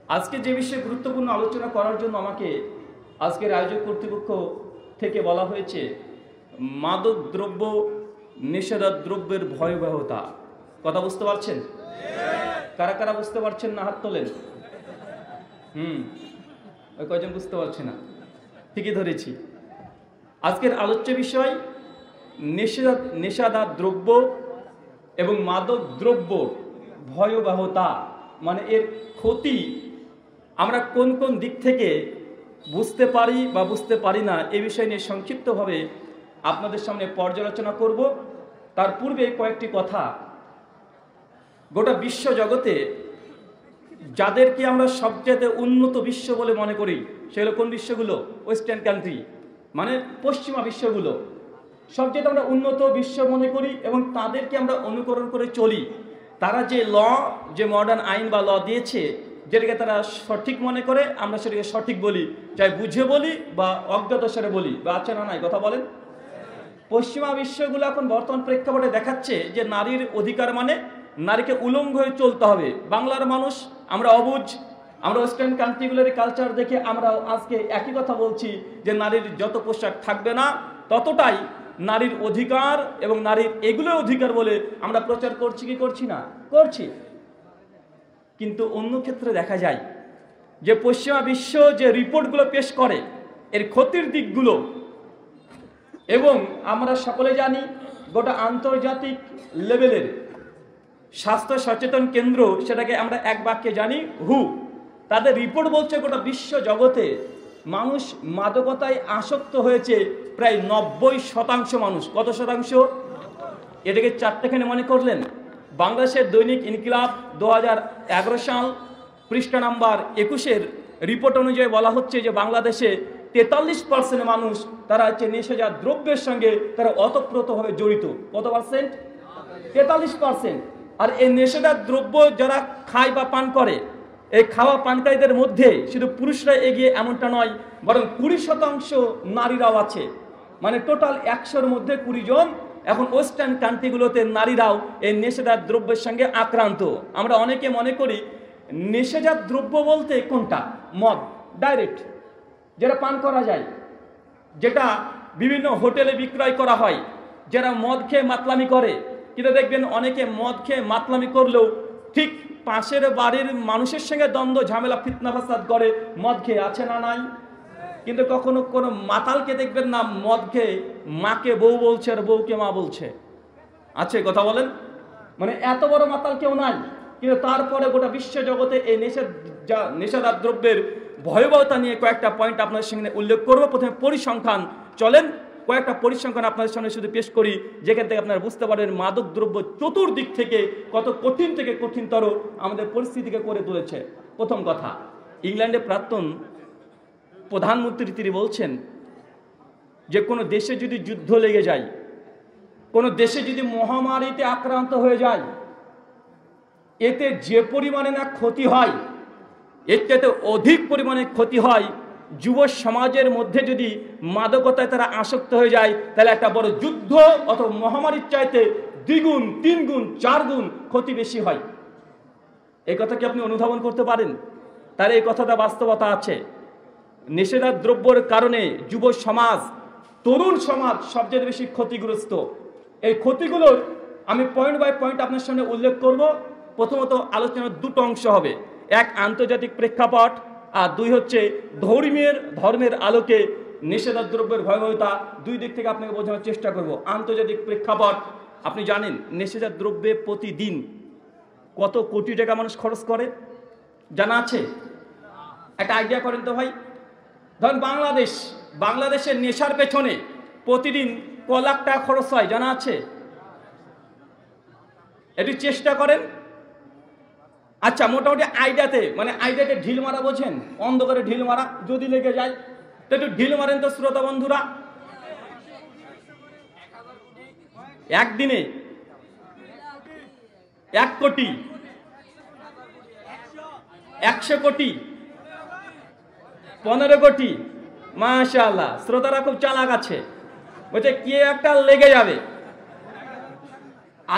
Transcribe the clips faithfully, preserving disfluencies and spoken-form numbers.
আজকে যে বিষয়ে গুরুত্বপূর্ণ আলোচনা করার জন্য আমাকে আজকের আয়োজক কর্তৃপক্ষ থেকে বলা হয়েছে মাদক দ্রব্য নিষেধাদ্রব্যের ভয়াবহতা। কথা বুঝতে পারছেন? কারা কারা বুঝতে পারছেন না হাত তোলেন। হুম ওই কয়জন বুঝতে পারছে না? ঠিকই ধরেছি। আজকের আলোচ্য বিষয় নিষেধা নিষেধাদ্রব্য এবং মাদক দ্রব্য ভয়াবহতা, মানে এর ক্ষতি আমরা কোন কোন দিক থেকে বুঝতে পারি বা বুঝতে পারি না, এ বিষয় নিয়ে সংক্ষিপ্তভাবে আপনাদের সামনে পর্যালোচনা করব। তার পূর্বে কয়েকটি কথা। গোটা বিশ্ব জগতে যাদেরকে আমরা সবচেয়ে উন্নত বিশ্ব বলে মনে করি সেগুলো কোন বিশ্বগুলো? ওয়েস্টার্ন কান্ট্রি, মানে পশ্চিমা বিশ্বগুলো সবচেয়ে আমরা উন্নত বিশ্ব মনে করি এবং তাদেরকে আমরা অনুকরণ করে চলি। তারা যে ল, যে মডার্ন আইন বা ল দিয়েছে, যেটাকে তারা সঠিক মনে করে, আমরা সেটাকে সঠিক বলি, চাই বুঝে বলি বা অজ্ঞাতসারে বলি, বা আছে না নাই কথা বলেন। পশ্চিমা বিশ্বগুলো এখন বর্তমান প্রেক্ষাপটে দেখাচ্ছে যে নারীর অধিকার মানে নারীকে উলঙ্গ হয়ে চলতে হবে। বাংলার মানুষ আমরা অবুঝ, আমরা ওয়েস্টার্ন কান্ট্রিগুলোর কালচার দেখে আমরা আজকে একই কথা বলছি যে নারীর যত পোশাক থাকবে না ততটাই নারীর অধিকার এবং নারীর এগুলো অধিকার বলে আমরা প্রচার করছি কি করছি না? করছি। কিন্তু অন্য ক্ষেত্রে দেখা যায় যে পশ্চিমা বিশ্ব যে রিপোর্টগুলো পেশ করে এর ক্ষতির দিকগুলো, এবং আমরা সকলে জানি গোটা আন্তর্জাতিক লেভেলের স্বাস্থ্য সচেতন কেন্দ্র, সেটাকে আমরা এক বাক্যে জানি হু, তাদের রিপোর্ট বলছে গোটা বিশ্ব জগতে মানুষ মাদকতায় আসক্ত হয়েছে প্রায় নব্বই শতাংশ মানুষ। কত শতাংশ? এটাকে চারটেখানে মনে করলেন। বাংলাদেশের দৈনিক ইনকিলাব দু হাজার এগারো সাল পৃষ্ঠা নাম্বার একুশের রিপোর্ট অনুযায়ী বলা হচ্ছে যে বাংলাদেশে তেতাল্লিশ পার্সেন্ট মানুষ তারা হচ্ছে নেশাজাত দ্রব্যের সঙ্গে তারা ওতপ্রোতভাবে জড়িত। কত পার্সেন্ট? তেতাল্লিশ পার্সেন্ট। আর এই নেশাজাত দ্রব্য যারা খায় বা পান করে, এই খাওয়া পানকারীদের মধ্যে শুধু পুরুষরা এগিয়ে এমনটা নয়, বরং কুড়ি শতাংশ নারীরাও আছে। মানে টোটাল একশোর মধ্যে কুড়ি জন এখন ওয়েস্টার্ন কান্ট্রিগুলোতে নারীরাও এই নেশাজাত দ্রব্যের সঙ্গে আক্রান্ত। আমরা অনেকে মনে করি নেশাজাত দ্রব্য বলতে কোনটা? মদ, ডাইরেক্ট যেটা পান করা যায়, যেটা বিভিন্ন হোটেলে বিক্রয় করা হয়, যারা মদ খেয়ে মাতলামি করে। কিন্তু দেখবেন অনেকে মদ খেয়ে মাতলামি করলেও ঠিক পাশের বাড়ির মানুষের সঙ্গে দ্বন্দ্ব, ঝামেলা, ফিতনা ফাসাদ করে মদ খেয়ে, আছে না নাই? কিন্তু কখনো কোনো মাতালকে দেখবেন না মদ খেয়ে মাকে বউ বলছে আর বউকে মা বলছে। আছে কথা বলেন? মানে এত বড় মাতাল কেউ নাই। কিন্তু তারপরে গোটা বিশ্ব জগতে এই নেশা নেশাদার দ্রব্যের ভয়াবহতা নিয়ে কয়েকটা পয়েন্ট আপনাদের সঙ্গে উল্লেখ করব। প্রথমে পরিসংখ্যান, চলেন কয়েকটা পরিসংখ্যান আপনাদের সামনে শুধু পেশ করি, যেখান থেকে আপনারা বুঝতে পারেন মাদক দ্রব্য চতুর্দিক থেকে কত কঠিন থেকে কঠিনতর আমাদের পরিস্থিতিকে করে তুলেছে। প্রথম কথা, ইংল্যান্ডের প্রাক্তন প্রধানমন্ত্রী তিনি বলছেন যে কোনো দেশে যদি যুদ্ধ লেগে যায়, কোনো দেশে যদি মহামারীতে আক্রান্ত হয়ে যায়, এতে যে পরিমাণে না ক্ষতি হয়, এর চাইতে অধিক পরিমাণে ক্ষতি হয় যুব সমাজের মধ্যে যদি মাদকতায় তারা আসক্ত হয়ে যায়, তাহলে একটা বড় যুদ্ধ অথবা মহামারীর চাইতে দ্বিগুণ, তিন গুণ, চার গুণ ক্ষতি বেশি হয়। এই কথা কি আপনি অনুধাবন করতে পারেন? তার এই কথাটা বাস্তবতা আছে। নেশাদার দ্রব্যের কারণে যুব সমাজ, তরুণ সমাজ সবচেয়ে বেশি ক্ষতিগ্রস্ত। এই ক্ষতিগুলোর আমি পয়েন্ট বাই পয়েন্ট আপনার সামনে উল্লেখ করব। প্রথমত আলোচনার দুটো অংশ হবে, এক আন্তর্জাতিক প্রেক্ষাপট, আর দুই হচ্ছে ধর্মের ধর্মের আলোকে নেশাদার দ্রব্যের ভয়াবহতা। দুই দিক থেকে আপনাকে বোঝানোর চেষ্টা করব। আন্তর্জাতিক প্রেক্ষাপট, আপনি জানেন নেশাদার দ্রব্যে প্রতিদিন কত কোটি টাকা মানুষ খরচ করে? জানা আছে? একটা আইডিয়া করেন তো ভাই। ধরেন বাংলাদেশ, বাংলাদেশের নেশার পেছনে প্রতিদিন ক লাখ টাকা খরচ হয় জানা আছে? একটু চেষ্টা করেন। আচ্ছা, মোটামুটি আইডিয়াতে, মানে আইডিয়াতে ঢিল মারা বোঝেন? অন্ধকারে ঢিল মারা, যদি লেগে যায় তো একটু ঢিল মারেন তো শ্রোতা বন্ধুরা। একদিনে এক কোটি, একশো কোটি, পনেরো কোটি, মাশাআল্লাহ, শ্রোতারা খুব চালাক আছে, বলছে কে একটা লেগে যাবে।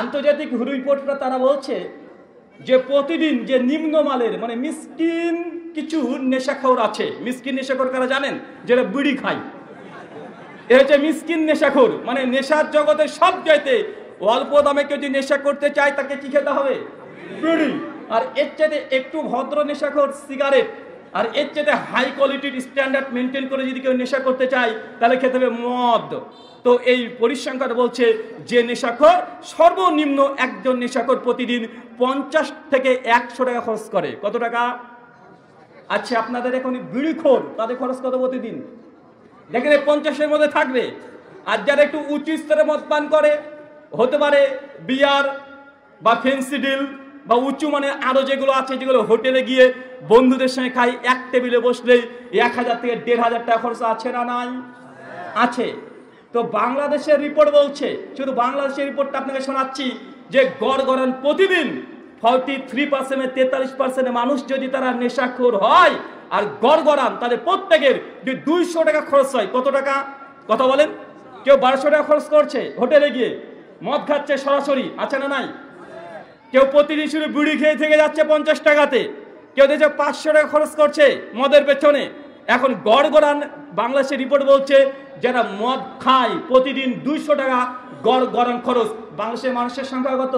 আন্তর্জাতিক রিপোর্টটা তারা বলছে যে প্রতিদিন যে নিম্নমানের, মানে মিসকিন কিছু নেশাখোর আছে। মিসকিন নেশাখোর কারা জানেন? যারা বিড়ি খায়, এ হচ্ছে মিসকিন নেশাখোর। মানে নেশার জগতে সব চাইতে অল্প দামে কেউ যদি নেশা করতে চায় তাকে কি খেতে হবে? বিড়ি। আর এর চাইতে একটু ভদ্র নেশাখোর সিগারেট। আর এর চাইতে হাই কোয়ালিটির স্ট্যান্ডার্ড মেনটেন করে যদি কেউ নেশা করতে চায় তাহলে খেতে হবে মদ। তো এই পরিসংখ্যান বলছে যে নেশাখোর, সর্বনিম্ন একজন নেশাখোর প্রতিদিন পঞ্চাশ থেকে একশো টাকা খরচ করে। কত টাকা? আচ্ছা, আপনাদের এখন বিড়িখোর, তাদের খরচ কত প্রতিদিন? দেখেন পঞ্চাশের মধ্যে থাকবে। আর যারা একটু উঁচু স্তরে মদ পান করে, হতে পারে বিয়ার বা ফেন্সিডিল বা উঁচু মানে আরো যেগুলো আছে, যেগুলো হোটেলে গিয়ে বন্ধুদের সঙ্গে খাই, এক টেবিলে বসলেই এক হাজার থেকে দেড় হাজার টাকা খরচ আছে না নাই? আছে। তো বাংলাদেশের রিপোর্ট বলছে, শুধু বাংলাদেশের রিপোর্টটা আপনাকে শোনাচ্ছি, যে গড় গড়ান প্রতিদিন ফর্টি থ্রি পার্সেন্ট তেতাল্লিশ পার্সেন্ট মানুষ যদি তারা নেশাখোর হয়, আর গড় গড়ান তাদের প্রত্যেকের যে দুইশো টাকা খরচ হয়। কত টাকা? কথা বলেন। কেউ বারোশো টাকা খরচ করছে হোটেলে গিয়ে, মদ খাচ্ছে সরাসরি, আছে না নাই? কেউ প্রতিদিন শুধু বিড়ি খেয়ে থেকে যাচ্ছে পঞ্চাশ টাকাতে, কেউ দেখছে পাঁচশো টাকা খরচ করছে মদের পেছনে। এখন গড় গড়ান বাংলাদেশের রিপোর্ট বলছে যারা মদ খায় প্রতিদিন দুইশো টাকা গড় গড়ান খরচ। বাংলাদেশের মানুষের সংখ্যা কত?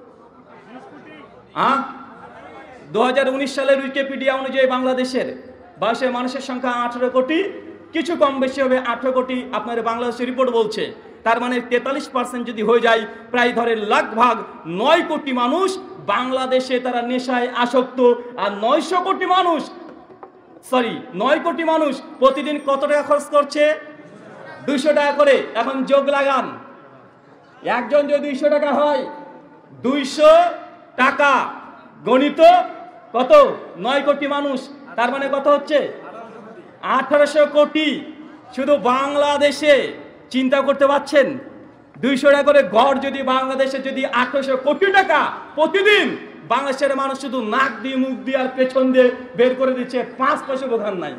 আহ দু হাজার উনিশ সালের উইকিপিডিয়া অনুযায়ী বাংলাদেশের বাংলাদেশের মানুষের সংখ্যা আঠারো কোটি, কিছু কম বেশি হবে আঠারো কোটি আপনার বাংলাদেশের রিপোর্ট বলছে। তার মানে তেতাল্লিশ পার্সেন্ট যদি হয়ে যায়, প্রায় ধরে লাখ ভাগ নয় কোটি মানুষ বাংলাদেশে তারা নেশায় আসক্ত। আর নয়শো কোটি মানুষ সরি নয় কোটি মানুষ প্রতিদিন কত টাকা খরচ করছে? দুইশো টাকা করে। এখন যোগ লাগান, একজন যদি দুইশো টাকা হয়, দুইশো টাকা গণিত কত? নয় কোটি মানুষ, তার মানে কত হচ্ছে? আঠারোশো কোটি শুধু বাংলাদেশে। চিন্তা করতে পারছেন? দুইশো টাকা করে গড় যদি বাংলাদেশে যদি আঠারোশো কোটি টাকা প্রতিদিন, বাংলাদেশের মানুষ শুধু নাক দিয়ে মুখ দিয়ে আর পেছন দিয়ে বের করে দিচ্ছে, পাঁচ পয়সা বোঝার নাই।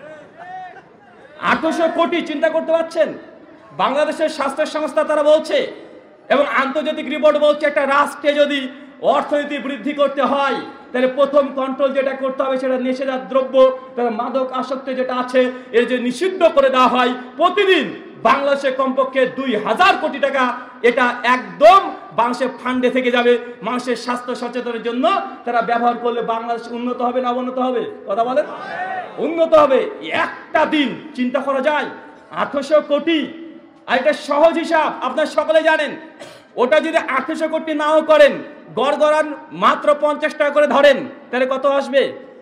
আঠারোশো কোটি, চিন্তা করতে পারছেন? বাংলাদেশের স্বাস্থ্য সংস্থা তারা বলছে, এবং আন্তর্জাতিক রিপোর্ট বলছে, একটা রাষ্ট্রে যদি অর্থনীতি বৃদ্ধি করতে হয় তাহলে প্রথম কন্ট্রোল যেটা করতে হবে সেটা নেশাজাত দ্রব্য, তার মাদক আসক্তি যেটা আছে এর যে নিষিদ্ধ করে দেওয়া হয়। প্রতিদিন বাংলাদেশে কমপক্ষে দুই হাজার কোটি টাকা এটা একদম বাংলাদেশের ফান্ডে থেকে যাবে মানুষের স্বাস্থ্য সচেতনের জন্য। তারা ব্যবহার করলে বাংলাদেশ উন্নত হবে না অবনত হবে? কথা বলেন। উন্নত হবে। একটা দিন চিন্তা করা যায় আঠারোশো কোটি। আর এটা সহজ হিসাব, আপনারা সকলে জানেন। ওটা যদি আঠারোশো কোটি নাও করেন, গড় গড়ান মাত্র পঞ্চাশ টাকা করে ধরেন, তাহলে কত আসবে?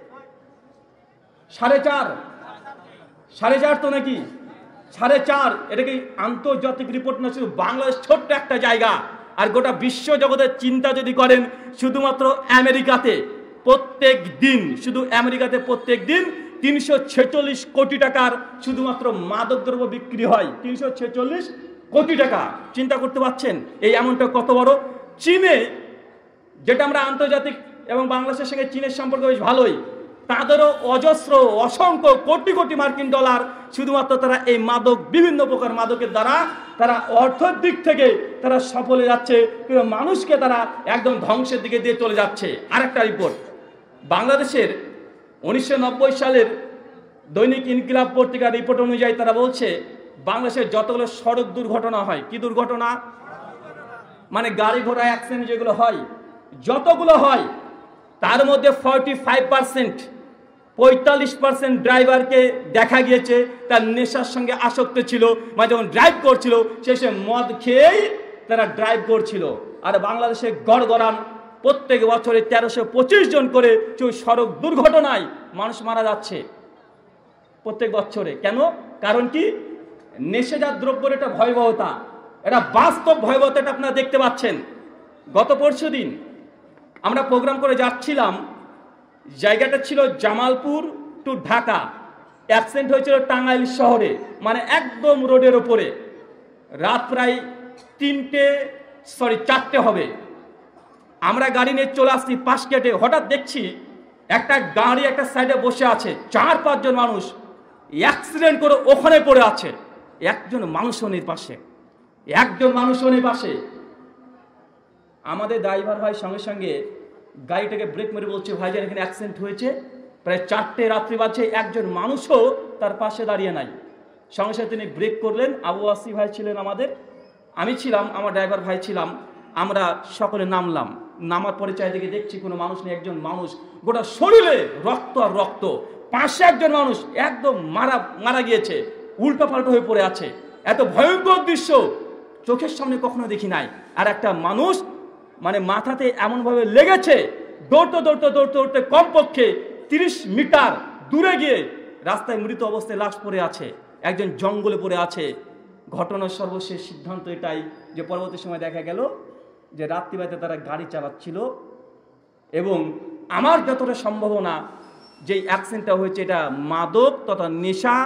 সাড়ে চার সাড়ে চার তো নাকি? সাড়ে চার। এটা কি আন্তর্জাতিক রিপোর্ট না, শুধু বাংলাদেশ ছোট্ট একটা জায়গা। আর গোটা বিশ্ব জগতের চিন্তা যদি করেন, শুধুমাত্র আমেরিকাতে প্রত্যেক দিন, শুধু আমেরিকাতে প্রত্যেক দিন তিনশো ছেচল্লিশ কোটি টাকার শুধুমাত্র মাদকদ্রব্য বিক্রি হয়। তিনশো ছেচল্লিশ কোটি টাকা। চিন্তা করতে পারছেন এই এমনটা কত বড়? চীনে, যেটা আমরা আন্তর্জাতিক এবং বাংলাদেশের সঙ্গে চীনের সম্পর্ক বেশ ভালোই, তাদেরও অজস্র অসংখ্য কোটি কোটি মার্কিন ডলার শুধুমাত্র তারা এই মাদক, বিভিন্ন প্রকার মাদকের দ্বারা তারা অর্থের দিক থেকে তারা সফলে যাচ্ছে, কিন্তু মানুষকে তারা একদম ধ্বংসের দিকে দিয়ে চলে যাচ্ছে। আরেকটা রিপোর্ট বাংলাদেশের উনিশশো নব্বই সালের দৈনিক ইনকিলাব পত্রিকার রিপোর্ট অনুযায়ী তারা বলছে বাংলাদেশের যতগুলো সড়ক দুর্ঘটনা হয়, কি দুর্ঘটনা মানে গাড়ি ঘোড়া অ্যাক্সিডেন্ট যেগুলো হয়, যতগুলো হয় তার মধ্যে ফর্টি ফাইভ পার্সেন্ট পঁয়তাল্লিশ পার্সেন্ট ড্রাইভারকে দেখা গিয়েছে তার নেশার সঙ্গে আসক্ত ছিল। মানে যখন ড্রাইভ করছিল শেষে মদ খেয়েই তারা ড্রাইভ করছিল। আর বাংলাদেশে গড় গড়ান প্রত্যেক বছরে তেরোশো পঁচিশ জন করে সড়ক দুর্ঘটনায় মানুষ মারা যাচ্ছে প্রত্যেক বছরে। কেন? কারণ কি? নেশাজাত দ্রব্যের একটা ভয়াবহতা, এটা বাস্তব ভয়াবহতা, এটা আপনারা দেখতে পাচ্ছেন। গত পরশু দিন আমরা প্রোগ্রাম করে যাচ্ছিলাম, জায়গাটা ছিল জামালপুর টু ঢাকা। অ্যাক্সিডেন্ট হয়েছিল টাঙ্গাইল শহরে, মানে একদম রোডের ওপরে। রাত প্রায় তিনটে সরি চারটে হবে। আমরা গাড়ি নিয়ে চলে আসছি পাশ কেটে, হঠাৎ দেখছি একটা গাড়ি একটা সাইডে বসে আছে, চার পাঁচজন মানুষ অ্যাক্সিডেন্ট করে ওখানে পড়ে আছে। একজন মানুষও নেই পাশে, একজন মানুষও নেই পাশে। আমাদের ড্রাইভার ভাই সঙ্গে সঙ্গে গাড়িটাকে ব্রেক মেরে বলছে, ভাইজান এখানে অ্যাক্সিডেন্ট হয়েছে, প্রায় চারটে রাত্রি বাজে, একজন মানুষও তার পাশে দাঁড়িয়ে নাই। সঙ্গে সঙ্গে তিনি ব্রেক করলেন। আবু আসি ভাই ছিলেন আমাদের, আমি ছিলাম, আমার ড্রাইভার ভাই ছিলাম। আমরা সকলে নামলাম। নামার পরে চারিদিকে দেখছি কোনো মানুষ নেই। একজন মানুষ গোটা শরীরে রক্ত আর রক্ত, পাশে একজন মানুষ একদম মারা মারা গিয়েছে, উল্টো পাল্টো হয়ে পড়ে আছে। এত ভয়ঙ্কর দৃশ্য চোখের সামনে কখনো দেখি নাই। আর একটা মানুষ মানে মাথাতে এমনভাবে লেগেছে, দৌড়তে দৌড়তে দৌড়তে দৌড়তে কমপক্ষে তিরিশ মিটার দূরে গিয়ে রাস্তায় মৃত অবস্থায় লাশ পড়ে আছে, একজন জঙ্গলে পড়ে আছে। ঘটনার সর্বশেষ সিদ্ধান্ত এটাই যে পরবর্তী সময় দেখা গেল যে রাত্রিবেলাতে তারা গাড়ি চালাচ্ছিল এবং আমার যতটা সম্ভাবনা যে অ্যাক্সিডেন্টটা হয়েছে এটা মাদক তথা নেশা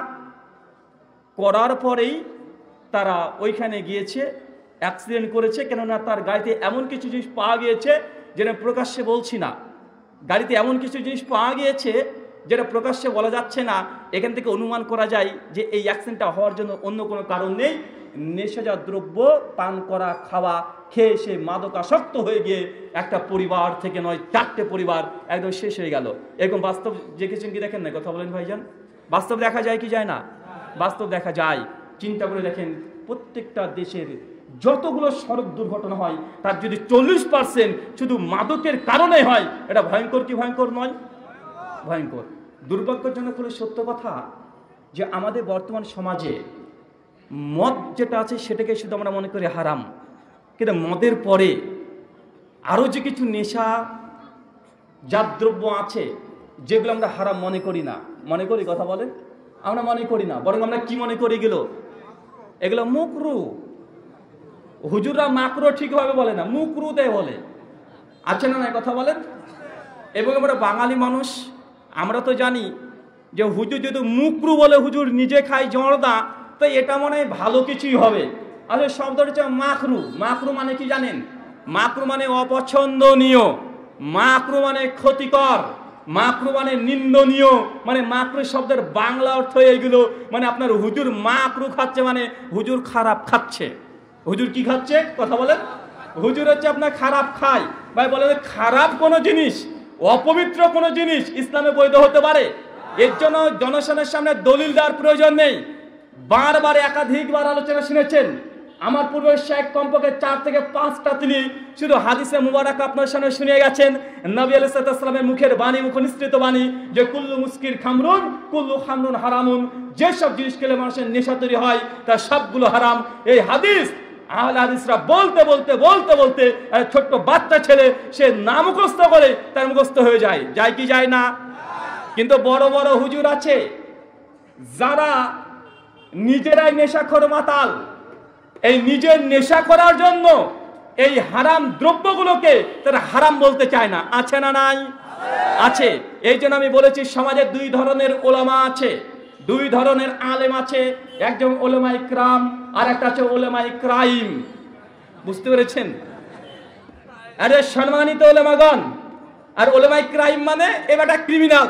করার পরেই তারা ওইখানে গিয়েছে, অ্যাক্সিডেন্ট করেছে। কেননা তার গাড়িতে এমন কিছু জিনিস পাওয়া গিয়েছে যেটা প্রকাশ্যে বলছি না, গাড়িতে এমন কিছু জিনিস পাওয়া গিয়েছে যেটা প্রকাশ্যে বলা যাচ্ছে না। এখান থেকে অনুমান করা যায় যে এই অ্যাক্সিডেন্টটা হওয়ার জন্য অন্য কোনো কারণ নেই। নেশাজাত দ্রব্য পান করা, খাওয়া, খেয়ে সে মাদকাসক্ত হয়ে গিয়ে একটা পরিবার থেকে নয় চারটে পরিবার একদম শেষ হয়ে গেল। এরকম বাস্তব দেখেছেন কি দেখেন না? কথা বলেন ভাইজান, বাস্তব দেখা যায় কি যায় না? বাস্তব দেখা যায়। চিন্তা করে দেখেন, প্রত্যেকটা দেশের যতগুলো সড়ক দুর্ঘটনা হয় তার যদি চল্লিশ পার্সেন্ট শুধু মাদকের কারণে হয়, এটা ভয়ঙ্কর কি ভয়ঙ্কর নয়? ভয়ঙ্কর। দুর্ভাগ্যজনক হলে সত্য কথা যে আমাদের বর্তমান সমাজে মদ যেটা আছে সেটাকে শুধু আমরা মনে করি হারাম, কিন্তু মদের পরে আরও যে কিছু নেশা জাত দ্রব্য আছে যেগুলো আমরা হারাম মনে করি না। মনে করি? কথা বলেন, আমরা মনে করি না, বরং আমরা কি মনে করি? এগুলো এগুলো মুকরু। হুজুররা মাকরু ঠিকভাবে বলে না, মুকরুতে বলে। আছে না নাই? কথা বলেন। এবং আমরা বাঙালি মানুষ, আমরা তো জানি যে হুজুর যদি মুকরু বলে হুজুর নিজে খায় জর্দা, তো এটা মনে হয় ভালো কিছুই হবে। আসলে শব্দটা হচ্ছে মাকরু। মাকরু মানে কি জানেন? মাকরু মানে অপছন্দনীয়, মাকরু মানে ক্ষতিকর, মাকরু মানে নিন্দনীয়। মানে মাকরু শব্দের বাংলা অর্থ এইগুলো। মানে আপনার হুজুর মাকরু খাচ্ছে মানে হুজুর খারাপ খাচ্ছে। হুজুর কি খাচ্ছে? কথা বলেন। হুজুর হচ্ছে আপনার খারাপ খায়। ভাই বলে খারাপ কোনো জিনিস, অপবিত্র কোনো জিনিস ইসলামে বৈধ হতে পারে? এর জন্য জনগণের সামনে দলিল দেওয়ার প্রয়োজন নেই। বারবার একাধিকবার আলোচনা শুনেছেন। আমার পূর্বে শেখ কমপক্ষে চার থেকে পাঁচটা তিনি শুধু হাদিসে মুবারক আপনার সামনে শুনিয়ে গেছেন। নবী আলাইহিস সালামের মুখের বাণী, মুখনিসৃত বাণী যে কুল্লু মুস্কির খামরুন কুল্লু খামরুন হারামুন, যেসব জিনিস খেলে মানুষের নেশা তৈরি হয় তার সবগুলো হারাম। এই হাদিস আহলে হাদিসরা বলতে বলতে বলতে বলতে ছোট্ট বাচ্চা ছেলে সে না মুখস্থ করে তার মুখস্থ হয়ে যায়। যায় কি যায় না? কিন্তু বড় বড় হুজুর আছে যারা নিজেরাই নেশাখোর মাতাল, এই নিজের নেশা করার জন্য এই হারাম দ্রব্যগুলোকে তারা হারাম বলতে চায় না। আছে না নাই? আছে। এই জন্য আমি বলেছি সমাজে দুই ধরনের ওলামা আছে, দুই ধরনের আলেম আছে। একজন ওলামা ইকরাম আর একটা আছে ওলামা ইকরাইম। বুঝতে পেরেছেন? আরে সম্মানিত ওলামাগণ, আর ওলামা ইকরাইম মানে এবারটা ক্রিমিনাল।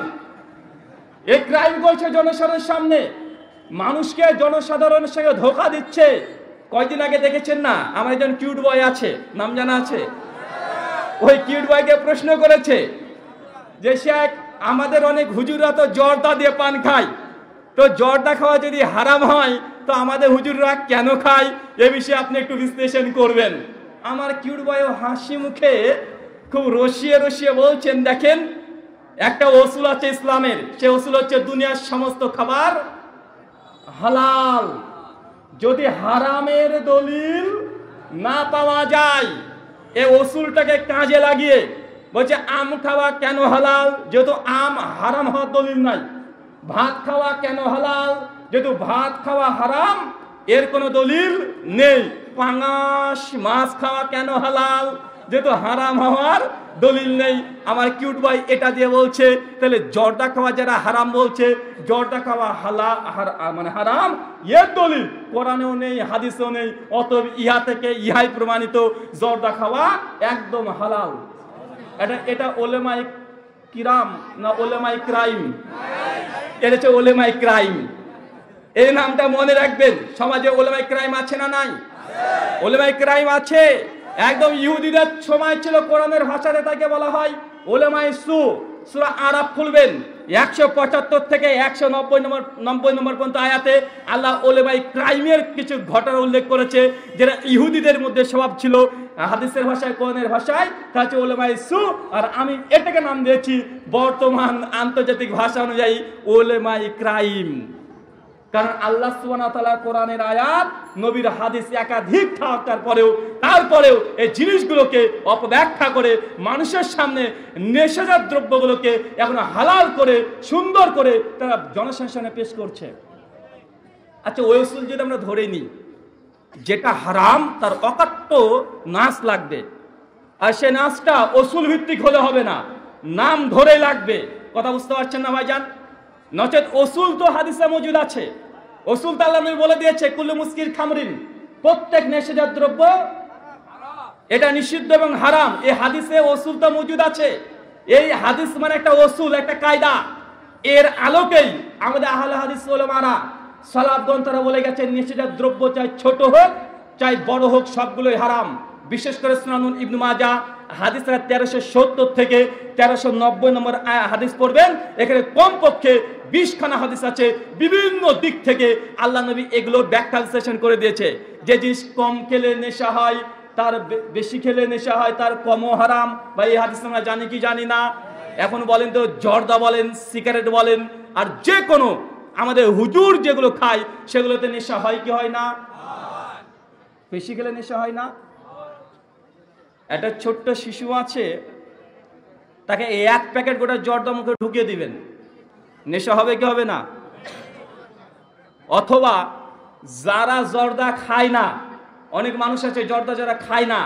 এই ক্রাইম করছে জনসাধারণের সামনে, মানুষকে জনসাধারণের সঙ্গে ধোঁকা দিচ্ছে। কয়দিন আগে দেখেছেন না, আমার একজন কিউট বয় আছে, নাম জানা আছে? ওই কিউট বয়কে প্রশ্ন করেছে যে শেখ আমাদের অনেক হুজুররা তো জর্দা দিয়ে পান খায়, তো জর্দা খাওয়া যদি হারাম হয় তো আমাদের হুজুররা কেন খায়? এ বিষয়ে আপনি একটু বিশ্লেষণ করবেন। আমার কিউট বয় হাসি মুখে খুব রসিয়ে রসিয়ে বলছেন, দেখেন একটা ওসুল আছে ইসলামের, সে ওসুল হচ্ছে দুনিয়ার সমস্ত খাবার হালাল। যদি হারামের দলিল না পাওয়া যায়, এই ওসুলটাকে কাজে লাগিয়ে বলছে আম খাওয়া কেন হালাল, যেহেতু আম হারাম হওয়ার দলিল নাই। ভাত খাওয়া কেন হালাল, যেহেতু ভাত খাওয়া হারাম এর কোনো দলিল নেই। পাঙাশ মাছ খাওয়া কেন হালাল, যেহেতু হারাম হওয়ার দলিল নেই। আমার কিউট ভাই এটা দিয়ে বলছে তাহলে জর্দা খাওয়া যারা হারাম বলছে, জর্দা খাওয়া হালা মানে হারাম এর দলিল কোরআনেও নেই, হাদিসেও নেই। অতএব ইহা থেকে ইহাই প্রমাণিত জর্দা খাওয়া একদম হালাল। এটা এটা ওলেমাই কিরাম না ওলেমাই ক্রাইম? এটা হচ্ছে ওলেমাই ক্রাইম। এই নামটা মনে রাখবেন। সমাজে ওলেমাই ক্রাইম আছে না নাই? ওলেমাই ক্রাইম আছে। একদম ইহুদিদের সময় ছিল, কোরআনের ভাষাতে তাকে বলা হয় ওলেমাই সু। সূরা আরাফ খুলবেন, একশো পঁচাত্তর থেকে একশো নব্বই নম্বর নব্বই নম্বর পর্যন্ত আয়াতে আল্লাহ ওলেমাই ক্রাইমের কিছু ঘটনা উল্লেখ করেছে, যেটা ইহুদিদের মধ্যে স্বভাব ছিল। হাদিসের ভাষায়, কোরআনের ভাষায় তা হচ্ছে ওলেমাই সু, আর আমি এটাকে নাম দিয়েছি বর্তমান আন্তর্জাতিক ভাষা অনুযায়ী ওলেমাই ক্রাইম। কারণ আল্লাহ সুবহানাহু ওয়া তাআলা কোরআনের আয়াত, নবীর হাদিস একাধিক থাকার পরেও তারপরেও এই জিনিসগুলোকে অপব্যাখ্যা করে মানুষের সামনে নেশাজাত দ্রব্যগুলোকে এখন হালাল করে সুন্দর করে তারা জনসাধারণে পেশ করছে। আচ্ছা, ওই উসুল যদি আমরা ধরে নিই, যেটা হারাম তার অকাট্য নাচ লাগবে, আর সে নাচটা উসুল ভিত্তিক হলে হবে না, নাম ধরে লাগবে। কথা বুঝতে পারছেন না ভাইজান? নচেত উসুল তো হাদিসে মজুদ আছে। উসুল তো আল্লাহ নবী বলে দিয়েছে, কুল্লু মুস্কির খামরিন, প্রত্যেক নেশাজাত দ্রব্য এটা নিষিদ্ধ এবং হারাম। এই হাদিসে উসুল তো মজুদ আছে। এই হাদিস মানে একটা উসুল, একটা কায়দা। এর আলোকেই আমাদের আহলে হাদিস ওলামারা সালাফগণ তারা বলে গেছেন, নেশাজাত দ্রব্য চাই ছোট হোক চাই বড় হোক সবগুলোই হারাম। বিশেষ করে সুনানুন ইবনে মাজাহ হাদিসের তেরোশো সত্তর থেকে তেরোশো নব্বই নম্বর হাদিস পড়বেন, এখানে কমপক্ষে বিশ খানা হাদিস আছে বিভিন্ন দিক থেকে আল্লাহ নবী এগুলোর ব্যাখ্যা বিশ্লেষণ করে দিয়েছে। যে জিনিস কম খেলে নেশা হয়, তার বেশি খেলে নেশা হয়, তার কমও হারাম। বা এই হাদিস আমরা জানি কি জানি না? এখন বলেন তো, জর্দা বলেন, সিগারেট বলেন, আর যে কোনো আমাদের হুজুর যেগুলো খায় সেগুলোতে নেশা হয় কি হয় না? বেশি খেলে নেশা হয় না? একটা ছোট্ট শিশু আছে, তাকে এক প্যাকেট গোটা জর্দা মুখে ঢুকিয়ে দিবেন, নেশা হবে কি হবে না? অথবা যারা জর্দা খায় না, অনেক মানুষ আছে জর্দা যারা খায় না,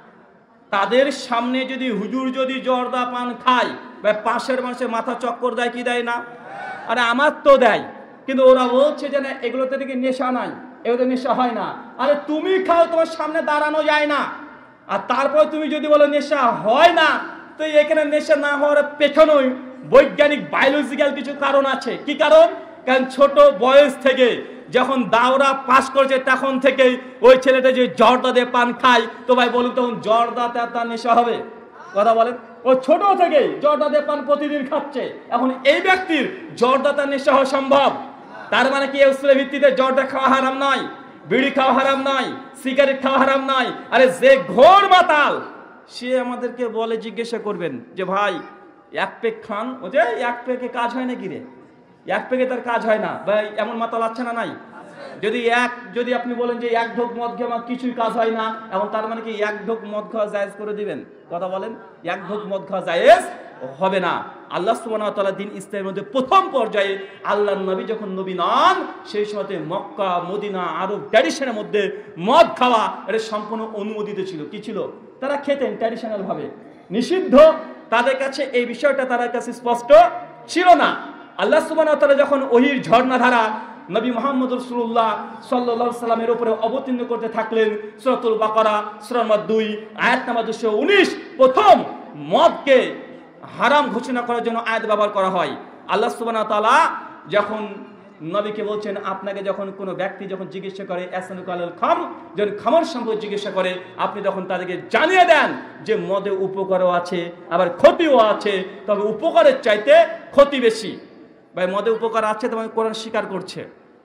তাদের সামনে যদি হুজুর যদি জর্দা পান খায়, বা পাশের মানুষের মাথা চক্কর দেয় কি দেয় না? আরে আমার তো দেয়, কিন্তু ওরা বলছে যে না এগুলোতে নাকি নেশা নাই, এগুলোতে নেশা হয় না। আরে তুমি খাও, তোমার সামনে দাঁড়ানো যায় না, আর তারপর তুমি যদি বলো নেশা হয় না, তো এখানে নেশা না হওয়ার পেছনেই বৈজ্ঞানিক বায়োলজিক্যাল কিছু কারণ আছে। কি কারণ? কারণ ছোট বয়স থেকে যখন দাওরা পাস করেছে তখন থেকে ওই ছেলেটা যে জর্দা দিয়ে পান খায়, তো ভাই বলুন তখন জর্দাতে তার নেশা হবে? কথা বলেন। ও ছোট থেকে জর্দা দিয়ে পান প্রতিদিন খাচ্ছে, এখন এই ব্যক্তির জর্দা তার নেশা হওয়া সম্ভব? তার মানে কি উসুলের ভিত্তিতে জর্দা খাওয়া হারাম নয়, বিড়ি খাওয়া হারাম নয়, সিগারেট খাওয়া হারাম নয়? আরে যে ঘোর মাতাল সে আমাদেরকে বলে, জিজ্ঞাসা করবেন যে ভাই এক পেক খান, ও যে এক পেকে কাজ হয় না কি রে? এক পেকে তার কাজ হয় না ভাই, এমন মাতাল আছে না নাই? যদি এক যদি আপনি বলেন যে এক ঢোক মদ খেয়ে আমার কিছুই কাজ হয় না, এখন তার মানে কি এক ঢোক মদ খাওয়া জায়েজ করে দিবেন? কথা বলেন। এক ঢোক মদ খাওয়া জায়েজ হবে না। আল্লাহ সুবহানাহু ওয়া তাআলা দ্বীন ইসলামের মধ্যে প্রথম পর্যায়ে আল্লাহর নবী যখন নবী নন, সেই সময়তে মক্কা, মদিনা, আরব ট্র্যাডিশনের মধ্যে মদ খাওয়া এটা সম্পূর্ণ অনুমোদিত ছিল। কি ছিল? তারা খেতেন ট্র্যাডিশনাল ভাবে, নিষিদ্ধ তাদের কাছে এই বিষয়টা তাদের কাছে স্পষ্ট ছিল না। আল্লাহ সুবহানাহু ওয়া তাআলা যখন ওহীর ঝর্ণাধারা নবী মুহাম্মদ রাসূলুল্লাহ সাল্লাল্লাহু আলাইহি সাল্লামের উপরে অবতীর্ণ করতে থাকলেন, সূরাতুল বাকারা সূরা নম্বর দুই আয়াত নম্বর দুইশো উনিশ প্রথম মদকে হারাম ঘোষণা করার জন্য আয়াত ব্যবহার করা হয়। আল্লাহ সুবহানাহু ওয়া তাআলা যখন নবীকে বলছেন, আপনাকে যখন কোনো ব্যক্তি যখন জিজ্ঞাসা করে আসানুকাল খাম, যখন খামর সম্পর্কে জিজ্ঞাসা করে, আপনি তখন তাদেরকে জানিয়ে দেন যে মদে উপকারও আছে আবার ক্ষতিও আছে, তবে উপকারের চাইতে ক্ষতি বেশি। ভাই মদে উপকার আছে, তোমাকে কোরআন স্বীকার করছে।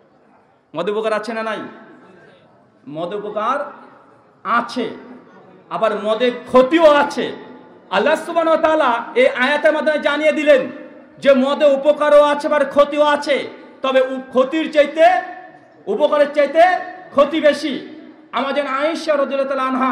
মদে উপকার আছে না নাই? মদে উপকার আছে, আবার মদে ক্ষতিও আছে। আল্লাহ সুবহানাহু ওয়া তাআলা এই আয়াতের মাধ্যমে জানিয়ে দিলেন যে মদে উপকারও আছে আবার ক্ষতিও আছে, তবে ক্ষতির চাইতে উপকারের চাইতে ক্ষতি বেশি। আমাদের আয়েশা রাদিয়াল্লাহু তাআলা আনহা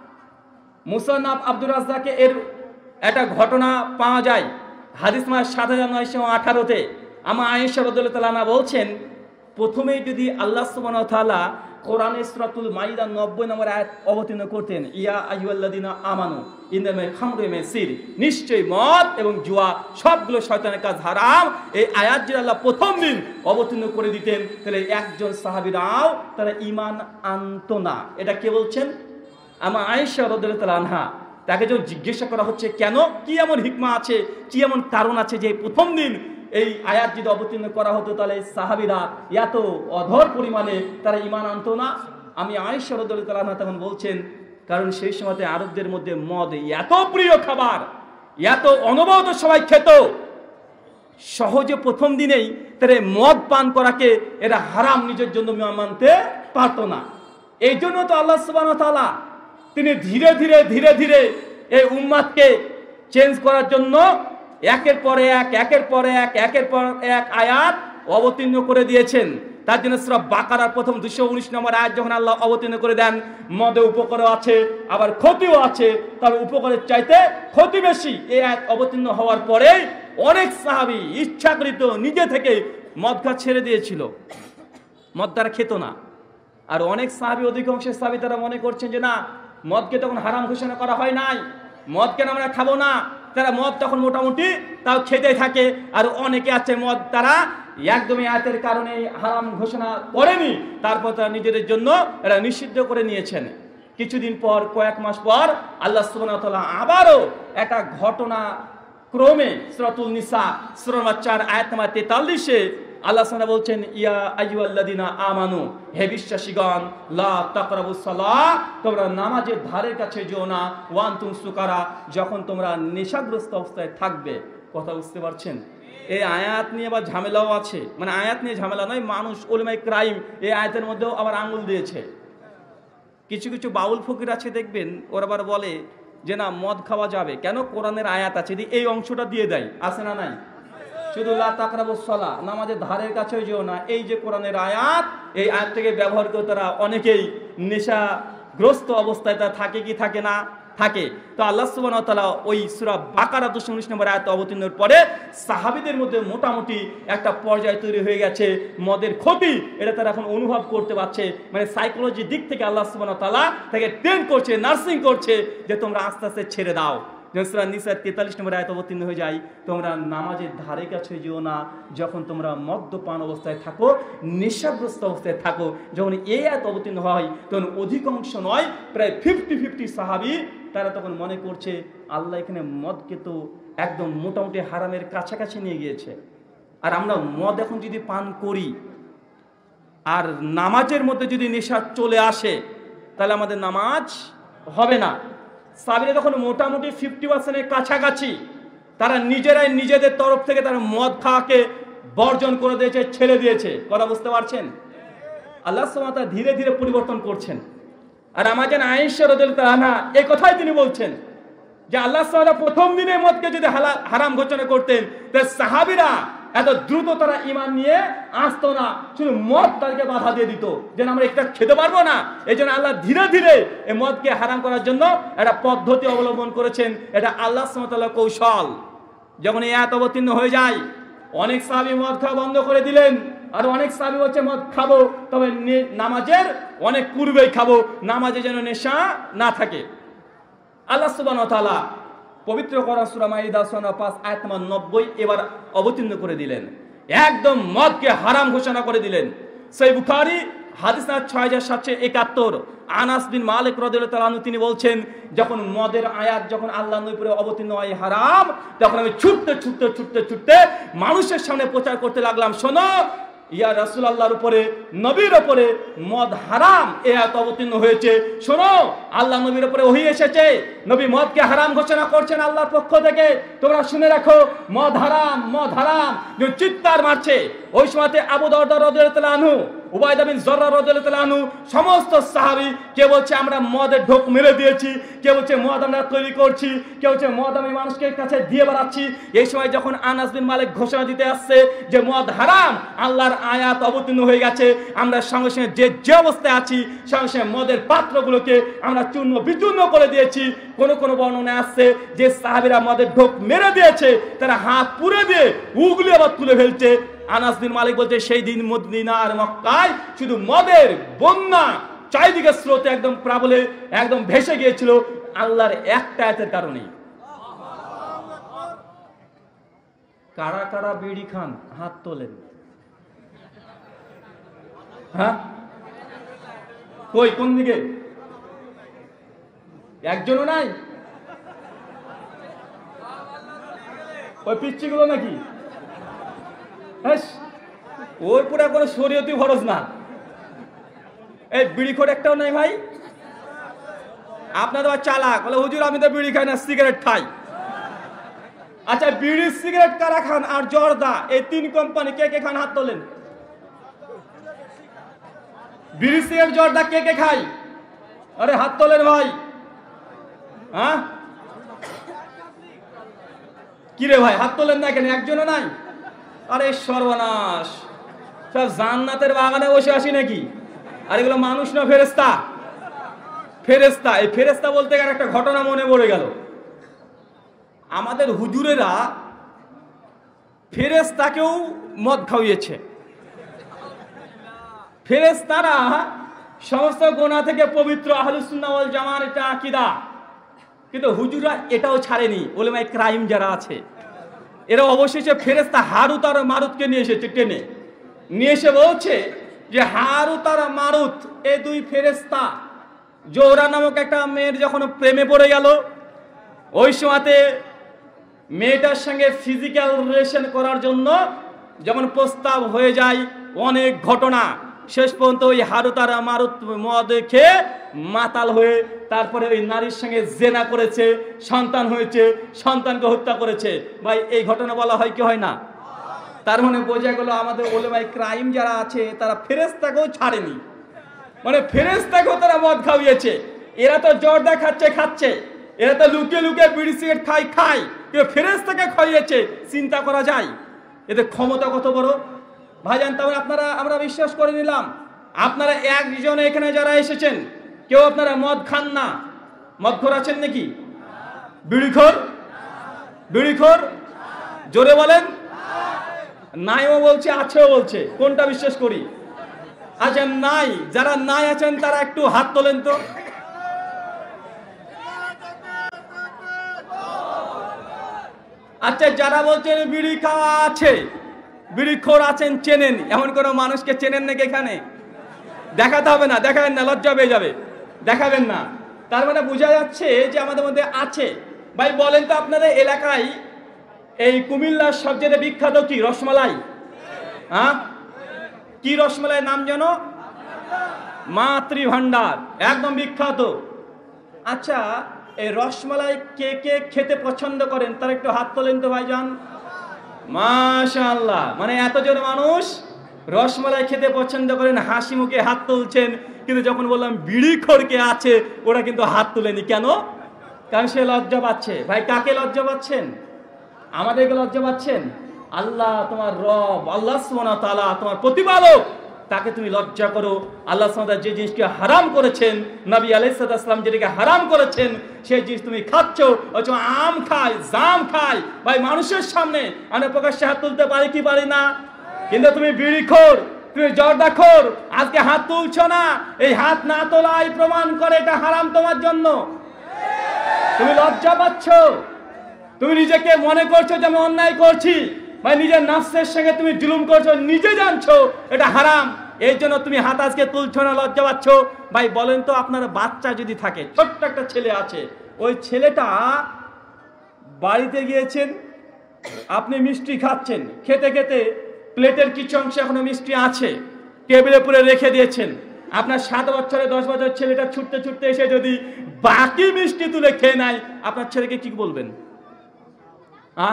মুসান্নাফ আব্দুর রাজ্জাকে এর একটা ঘটনা পাওয়া যায়, হাদিস মাস সাত হাজার নয়শো আঠারোতে। আমার আয়েশা রাদিয়াল্লাহু তাআলা আনহা বলছেন, প্রথমেই যদি আল্লাহ সুবহানাহু ওয়া তাআলা কোরআনের সূরাতুল মাইদা নব্বই নম্বর আয়াত অবতীর্ণ করতেন, ইয়া আইয়ুহাল্লাযীনা আমানু ইন্নামাল খামরু ওয়াল মাইসির, নিশ্চয়ই মদ এবং জুয়া সবগুলো শয়তানের কাজ, হারাম, এই আয়াত যদি আল্লাহ প্রথম দিন অবতীর্ণ করে দিতেন, তাহলে একজন সাহাবীরাও তারা ঈমান আনতো না। এটা কে বলছেন? আমার আয়েশা রাদিয়াল্লাহু তাআলা আনহা। তাকে যখন জিজ্ঞাসা করা হচ্ছে কেন, কি এমন হিকমা আছে, কি এমন কারণ আছে যে প্রথম দিন এই আয়াত যদি অবতীর্ণ করা হতো তাহলে সাহাবীরা এত অধর পরিমাণে তারা ঈমান আনতো না? আমি আয়েশা রাদিয়াল্লাহু তাআলা আনহা তখন বলছেন, কারণ সেই সময়তে আরবদের মধ্যে মদ এত প্রিয় খাবার, এত অনবরত সবাই খেত, সহজে প্রথম দিনেই তারা মদ পান করাকে এরা হারাম নিজের জন্য মানতে পারত না। এই জন্য তো আল্লাহ সুবহানাহু ওয়া তাআলা তিনি ধীরে ধীরে ধীরে ধীরে এই উম্মাতকে চেঞ্জ করার জন্য একের পরে এক একের পরে এক একের পর এক আয়াত অবতীর্ণ করে দিয়েছেন। তার জন্য সূরা বাকারার প্রথম দুইশো উনিশ নম্বর আয়াত যখন আল্লাহ অবতীর্ণ করে দেন, মদে উপকারও আছে আবার ক্ষতিও আছে, তবে উপকারের চাইতে ক্ষতি বেশি। এই আয়াত অবতীর্ণ হওয়ার পরে অনেক সাহাবী ইচ্ছাকৃত নিজে থেকে মদ খাওয়া ছেড়ে দিয়েছিল, মদ তারা খেত না। আর অনেক সাহাবী, অধিকাংশ সাহাবী তারা মনে করছেন যে না, মদকে তখন হারাম ঘোষণা করা হয় নাই, মদ কেন আমরা খাবো না, তারা মদ তখন মোটামুটি তাও খেতে থাকে। আর অনেকে আছে মদ তারা একদমই আয়াতের কারণে হারাম ঘোষণা করেনি, তারপর তারা নিজেদের জন্য এরা নিষিদ্ধ করে নিয়েছেন। কিছুদিন পর, কয়েক মাস পর আল্লাহ সুবহানাহু ওয়া তাআলা আবারও একটা ঘটনা ক্রমে সূরাতুল নিসা সূরা নম্বর চার আয়াত নম্বর তেতাল্লিশে আল্লাহ সুবহানাহু বলছেন, ইয়া আইয়ুহাল্লাযিনা আমানু, হে বিশ্বাসীগণ, লা তাকরাবুস সালাহ, তোমরা নামাজের ধারের কাছে যেও না, ওয়া আনতুম সুকারা, যখন তোমরা নেশাগ্রস্ত অবস্থায় থাকবে। কথা বুঝতে পারছেন? এই আয়াত নিয়ে আবার ঝামেলাও আছে, মানে আয়াত নিয়ে ঝামেলা নয়, মানুষ উলামায়ে ক্রাইম এই আয়াতের মধ্যেও আবার আঙুল দিয়েছে। কিছু কিছু বাউল ফকির আছে দেখবেন, ওরা আবার বলে যে না, মদ খাওয়া যাবে কেন, কোরআনের আয়াত আছে, এই অংশটা দিয়ে দেয়, আছে না নাই? শুধু লা তাকরাবুস সালাহ, নামাজের ধারের কাছে যেও না, এই যে কোরআনের আয়াত, এই আয়াত থেকে ব্যবহার করে তারা অনেকেই নেশাগ্রস্ত অবস্থায় তা থাকে কি থাকে না থাকে। তো আল্লাহ সুবহানাহু ওয়া তাআলা ওই সূরা বাকারা দুইশো উনিশ নম্বর আয়াত অবতীর্ণের পরে সাহাবীদের মধ্যে মোটামুটি একটা পর্যায় তৈরি হয়ে গেছে, মদের ক্ষতি এটা তারা এখন অনুভব করতে পারছে, মানে সাইকোলজি দিক থেকে আল্লাহ সুবহানাহু ওয়া তাআলা তাকে ট্রেন করছে, নার্সিং করছে, যে তোমরা আস্তে আস্তে ছেড়ে দাও। সূরা নিসা তেতাল্লিশ নম্বর আয়াত অবতীর্ণ হয়ে যায়, তোমরা নামাজের ধারে কাছে যেও না যখন তোমরা মদ্যপান অবস্থায় থাকো, নেশাগ্রস্ত অবস্থায় থাকো। যখন এই আয়াত অবতীর্ণ হয় তখন অধিকাংশ নয়, প্রায় ফিফটি ফিফটি সাহাবী তারা তখন মনে করছে আল্লাহ এখানে মদকে তো একদম মোটামুটি হারামের কাছাকাছি নিয়ে গিয়েছে, আর আমরা মদ এখন যদি পান করি আর নামাজের মধ্যে যদি নেশা চলে আসে তাহলে আমাদের নামাজ হবে না। সাহাবীরা তখন মোটামুটি ফিফটি পার্সেন্টের কাছাকাছি তারা নিজেরাই নিজেদের তরফ থেকে তারা মদ খাওয়াকে বর্জন করে দিয়েছে, ছেড়ে দিয়েছে। কথা বুঝতে পারছেন? আল্লাহ সুবহানাহু ওয়া তাআলা ধীরে ধীরে পরিবর্তন করছেন। আর আমাদের আয়েশা রাদিয়াল্লাহু আনহা এই কথাই তিনি বলছেন যে আল্লাহ সুবহানাহু ওয়া তাআলা প্রথম দিনে মদকে যদি হারাম ঘোষণা করতেন, তাহলে সাহাবীরা এত দ্রুত তারা ঈমান নিয়ে আসতো না, শুধু মদ তাদেরকে বাধা দিয়ে দিত যে আমরা একটা খেতে পারবো না। এই জন্য আল্লাহ ধীরে ধীরে এই মদকে হারাম করার জন্য একটা পদ্ধতি অবলম্বন করেছেন। এটা আল্লাহ সুবহানাহু ওয়া তাআলার কৌশল। যখন এই আয়াত অবতীর্ণ হয়ে যায়, অনেক সাহাবী মদ খাওয়া বন্ধ করে দিলেন, আর অনেক সাহাবী বলছে মদ খাবো, তবে নামাজের অনেক পূর্বেই খাবো, নামাজে যেন নেশা না থাকে। আল্লাহ সুবহানাহু ওয়া তাআলা পবিত্র কোরআন সূরা মাইদা সূরা পাঁচ আয়াত নম্বর নব্বই এবার অবতীর্ণ করে দিলেন, একদম মদকে হারাম ঘোষণা করে দিলেন। সহিহ বুখারী হাদিস নাম্বার ছয় হাজার সাতশো একাত্তর, আনাস বিন মালিক রাদিয়াল্লাহু তাআলা আনহু তিনি বলছেন, যখন মদের আয়াত যখন আল্লাহর নবীর উপরে অবতীর্ণ হয় হারাম, তখন আমি ছুটতে ছুটতে ছুটতে ছুটতে মানুষের সামনে প্রচার করতে লাগলাম, শোনো ইয়া রাসূলুল্লাহর উপরে, নবীর উপরে মদ হারাম এই আয়াত অবতীর্ণ হয়েছে। শোনো, আল্লাহ নবীর উপরে ওহী এসেছে, নবী মদকে হারাম ঘোষণা করছেন আল্লাহর পক্ষ থেকে, তোমরা শুনে রাখো, মদ হারাম, মদ হারাম। চিৎকার মারছে। ওই সময়তে আবু দারদা রাদিয়াল্লাহু তাআলা আনহু, উবাইদা বিন যাররা রাদিয়াল্লাহু তাআলা আনহু, সমস্ত সাহাবী, কে বলছে আমরা মদের ঢোক মেরে দিয়েছি, কে বলছে মদ আমরা তৈরি করছি, কে বলছে মদ আমি মানুষকে কাছে দিয়ে বেড়াচ্ছি। এই সময় যখন আনাস বিন মালিক ঘোষণা দিতে আসছে যে মদ হারাম, আল্লাহর আয়াত অবতীর্ণ হয়ে গেছে, আমরা সঙ্গে সঙ্গে যে যে অবস্থায় আছি সঙ্গে সঙ্গে মদের পাত্রগুলোকে আমরা চূর্ণ বিচূর্ণ করে দিয়েছি। কোন কোন বর্ণনায় আসছে যে সাহাবীরা মদের ঢোক মেরে দিয়েছে, তারা হাত পুড়ে দিয়ে উগলি আবার তুলে ফেলছে। আনাস বিন মালিক বলতে সেই দিন মদিনা আর মক্কায় শুধু মদের বন্যা, চারিদিকে স্রোতে একদম প্লাবনে একদম ভেসে গিয়েছিল আল্লাহর একটা আয়াতের কারণে। কারা কারা বিড়ি খান হাত তোলেন? হ্যাঁ, কই কোন দিকে? একজনও নাই? ওই পিচ্চিগুলো নাকি? ওর পুরা কোনো শরীয়তি ফরজ না। এই বিড়ি খোর একটাও নাই ভাই। আপনাদের চালাক বলে হুজুর আমি তো বিড়ি খাই না, সিগারেট খাই। আচ্ছা, বিড়ি সিগারেট কারা খান আর জর্দা, এই তিন কোম্পানি কে কে খান? হাত তোলেন। বিড়ি সিগারেট জর্দা কে কে খায়? আরে হাত তোলেন ভাই। হ্যাঁ, কি রে ভাই, হাত তোলেন না কেন? একজনও নাই? আরে সর্বনাশ, সব জান্নাতের বাগানে বসে আসি নাকি? আর এগুলো মানুষ না ফেরেস্তা? ফেরেস্তা। এই ফেরেস্তা বলতে গেলে একটা ঘটনা মনে পড়ে গেল। আমাদের হুজুরেরা ফেরেস্তাকেও মদ খাওয়িয়েছে। ফেরেস্তারা সমস্ত গুনাহ থেকে পবিত্র, আহলুস সুন্নাহ ওয়াল জামার এটা আকীদা। কিন্তু হুজুররা এটাও ছাড়েনি। উলামায়ে ক্রাইম যারা আছে এরা অবশেষে ফেরেস্তা হারুত আর মারুতকে নিয়ে এসেছে, টেনে নিয়ে এসে বলছে যে হারুত আর মারুত এই দুই ফেরেস্তা জোহরা নামক একটা মেয়ের যখন প্রেমে পড়ে গেল, ওই সময়তে মেয়েটার সঙ্গে ফিজিক্যাল রিলেশন করার জন্য যেমন প্রস্তাব হয়ে যায়, অনেক ঘটনা, শেষ পর্যন্ত ওই হারুত আর মারুত মদ খেয়ে মাতাল হয়ে তারপরে ওই নারীর সঙ্গে জেনা করেছে, সন্তান হয়েছে, সন্তানকে হত্যা করেছে। ভাই এই ঘটনা বলা হয় কি হয় না? তার মানে বোঝা গেল আমাদের উলামায়ে ক্রাইম যারা আছে তারা ফেরেশতাকেও ছাড়েনি, মানে ফেরেশতাকেও তারা মদ খাওয়িয়েছে। এরা তো জর্দা খাচ্ছে খাচ্ছে, এরা তো লুকিয়ে লুকিয়ে বিড়ি সিগারেট খায় খায়, কিন্তু ফেরেশতাকে খাইয়েছে। চিন্তা করা যায় এদের ক্ষমতা কত বড়। ভাইজান, তাহলে আপনারা আমরা বিশ্বাস করে নিলাম আপনারা একজন এখানে যারা এসেছেন কেউ আপনারা মদ খান না। মদখোর আছেন নাকি? বিড়িখোর? বিড়িখোর জোরে বলেন। নাইও বলছে, আছেও বলছে, কোনটা বিশ্বাস করি? আচ্ছা নাই, যারা নাই আছেন তারা একটু হাত তোলেন তো। আচ্ছা, যারা বলছেন বিড়ি খাওয়া আছে, বিড়িখোর আছেন, চেনেন, এমন কোনো মানুষকে চেনেন নাকি এখানে? দেখাতে হবে না, দেখাবেন না, লজ্জা পেয়ে যাবে, দেখাবেন না। তার মানে বোঝা যাচ্ছে যে আমাদের মধ্যে আছে। ভাই বলেন তো, আপনাদের এলাকায় এই কুমিল্লার সবচেয়ে বিখ্যাত কি রসমালাই? হ্যাঁ, কি রসমালাই নাম জানো? মাতৃভান্ডার, একদম বিখ্যাত। আচ্ছা, এই রসমালাই কে কে খেতে পছন্দ করেন তার একটু হাত তোলেন তো ভাইজান। মাশাআল্লাহ, মানে এতজন মানুষ রসমালাই খেতে পছন্দ করেন, হাসি মুখে হাত তুলছেন। কিন্তু যখন বললাম বিড়িখোর কে আছে, ওরা কিন্তু হাত তুলেনি। কেন? কারণ সে লজ্জা পাচ্ছে। ভাই কাকে লজ্জা পাচ্ছেন? আমাদেরকে লজ্জা পাচ্ছেন? আল্লাহ তোমার রব, আল্লাহ সুবহানাহু ওয়া তাআলা তোমার প্রতিপালক, তাকে তুমি লজ্জা করো। আল্লাহ সুবহানাহু ওয়া তাআলা যে জিনিসকে হারাম করেছেন, নবী আলাইহিস সালাম যেটাকে হারাম করেছেন, সেই জিনিস তুমি খাচ্ছ। অথচ আম খায়, জাম খায়। ভাই মানুষের সামনে আমরা প্রকাশ্যে হাত তুলতে পারি কি পারি না? কিন্তু তুমি বিড়িখোর, তুমি জর্দাখোর, আজকে হাত তুলছো না। এই হাত না তোলাই প্রমাণ করে এটা হারাম তোমার জন্য। তুমি লজ্জা পাচ্ছ, তুমি নিজেকে মনে করছো যে আমি অন্যায় করছি। ভাই নিজের নফসের সঙ্গে তুমি জুলুম করছো, নিজে জানছো এটা হারাম, এই জন্য তুমি হাত আজকে তুলছো না, লজ্জা পাচ্ছ। ভাই বলেন তো, আপনার বাচ্চা যদি থাকে, ছোট্ট একটা ছেলে আছে, ওই ছেলেটা বাড়িতে গিয়েছেন, আপনি মিষ্টি খাচ্ছেন, খেতে খেতে প্লেটের কিছু অংশ এখনো মিষ্টি আছে, টেবিলে পুরে রেখে দিয়েছেন। আপনার সাত বছরে দশ বছর ছেলেটা ছুটতে ছুটতে এসে যদি বাকি মিষ্টি তুলে খেয়ে নেয়, আপনার ছেলেকে কি বলবেন? হ্যাঁ,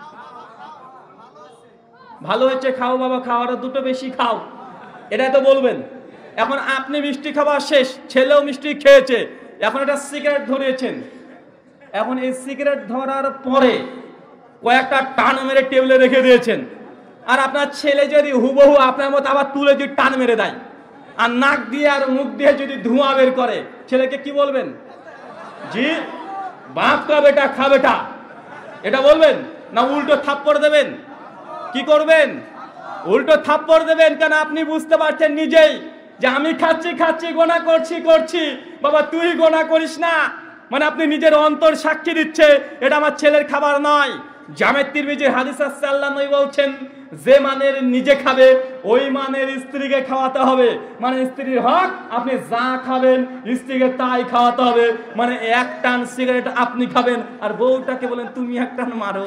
ভালো হয়েছে, খাও বাবা, খাওয়াটা দুটো বেশি খাও, এটা তো বলবেন। এখন আপনি মিষ্টি খাওয়া শেষ, ছেলেও মিষ্টি খেয়েছে, এখন একটা সিগারেট ধরিয়েছেন। এখন এই সিগারেট ধরার পরে কয়েকটা টান মেরে টেবিলে রেখে দিয়েছেন। আর আপনার ছেলে যদি হুবহু আপনার মতো আবার তুলে যদি টান মেরে দেয়, আর নাক দিয়ে আর মুখ দিয়ে যদি ধোঁয়া বের করে, ছেলেকে কি বলবেন? জি বাপ কা বেটা খা বেটা, এটা বলবেন না উল্টো থাপ্পড় দেবেন? কি করবেন? উল্টো থাপ্পড় দেবেন। কেন? আপনি বুঝতে পারছেন নিজেই যে আমি খাচ্ছি খাচ্ছি গোনা করছি করছি, বাবা তুই গোনা করিস না। মানে আপনি নিজের অন্তর সাক্ষী দিচ্ছে এটা আমার ছেলের খাবার নয়। জামে তিরমিজির হাদিস আছে, আল্লাহ নবী বলছেন যে মানের নিজে খাবে ওই মানের স্ত্রীকে খাওয়াতে হবে। মানে স্ত্রীর হক, আপনি যা খাবেন স্ত্রীকে তাই খাওয়াতে হবে। মানে এক টান সিগারেট আপনি খাবেন আর বউটাকে বলেন তুমি এক টান মারো।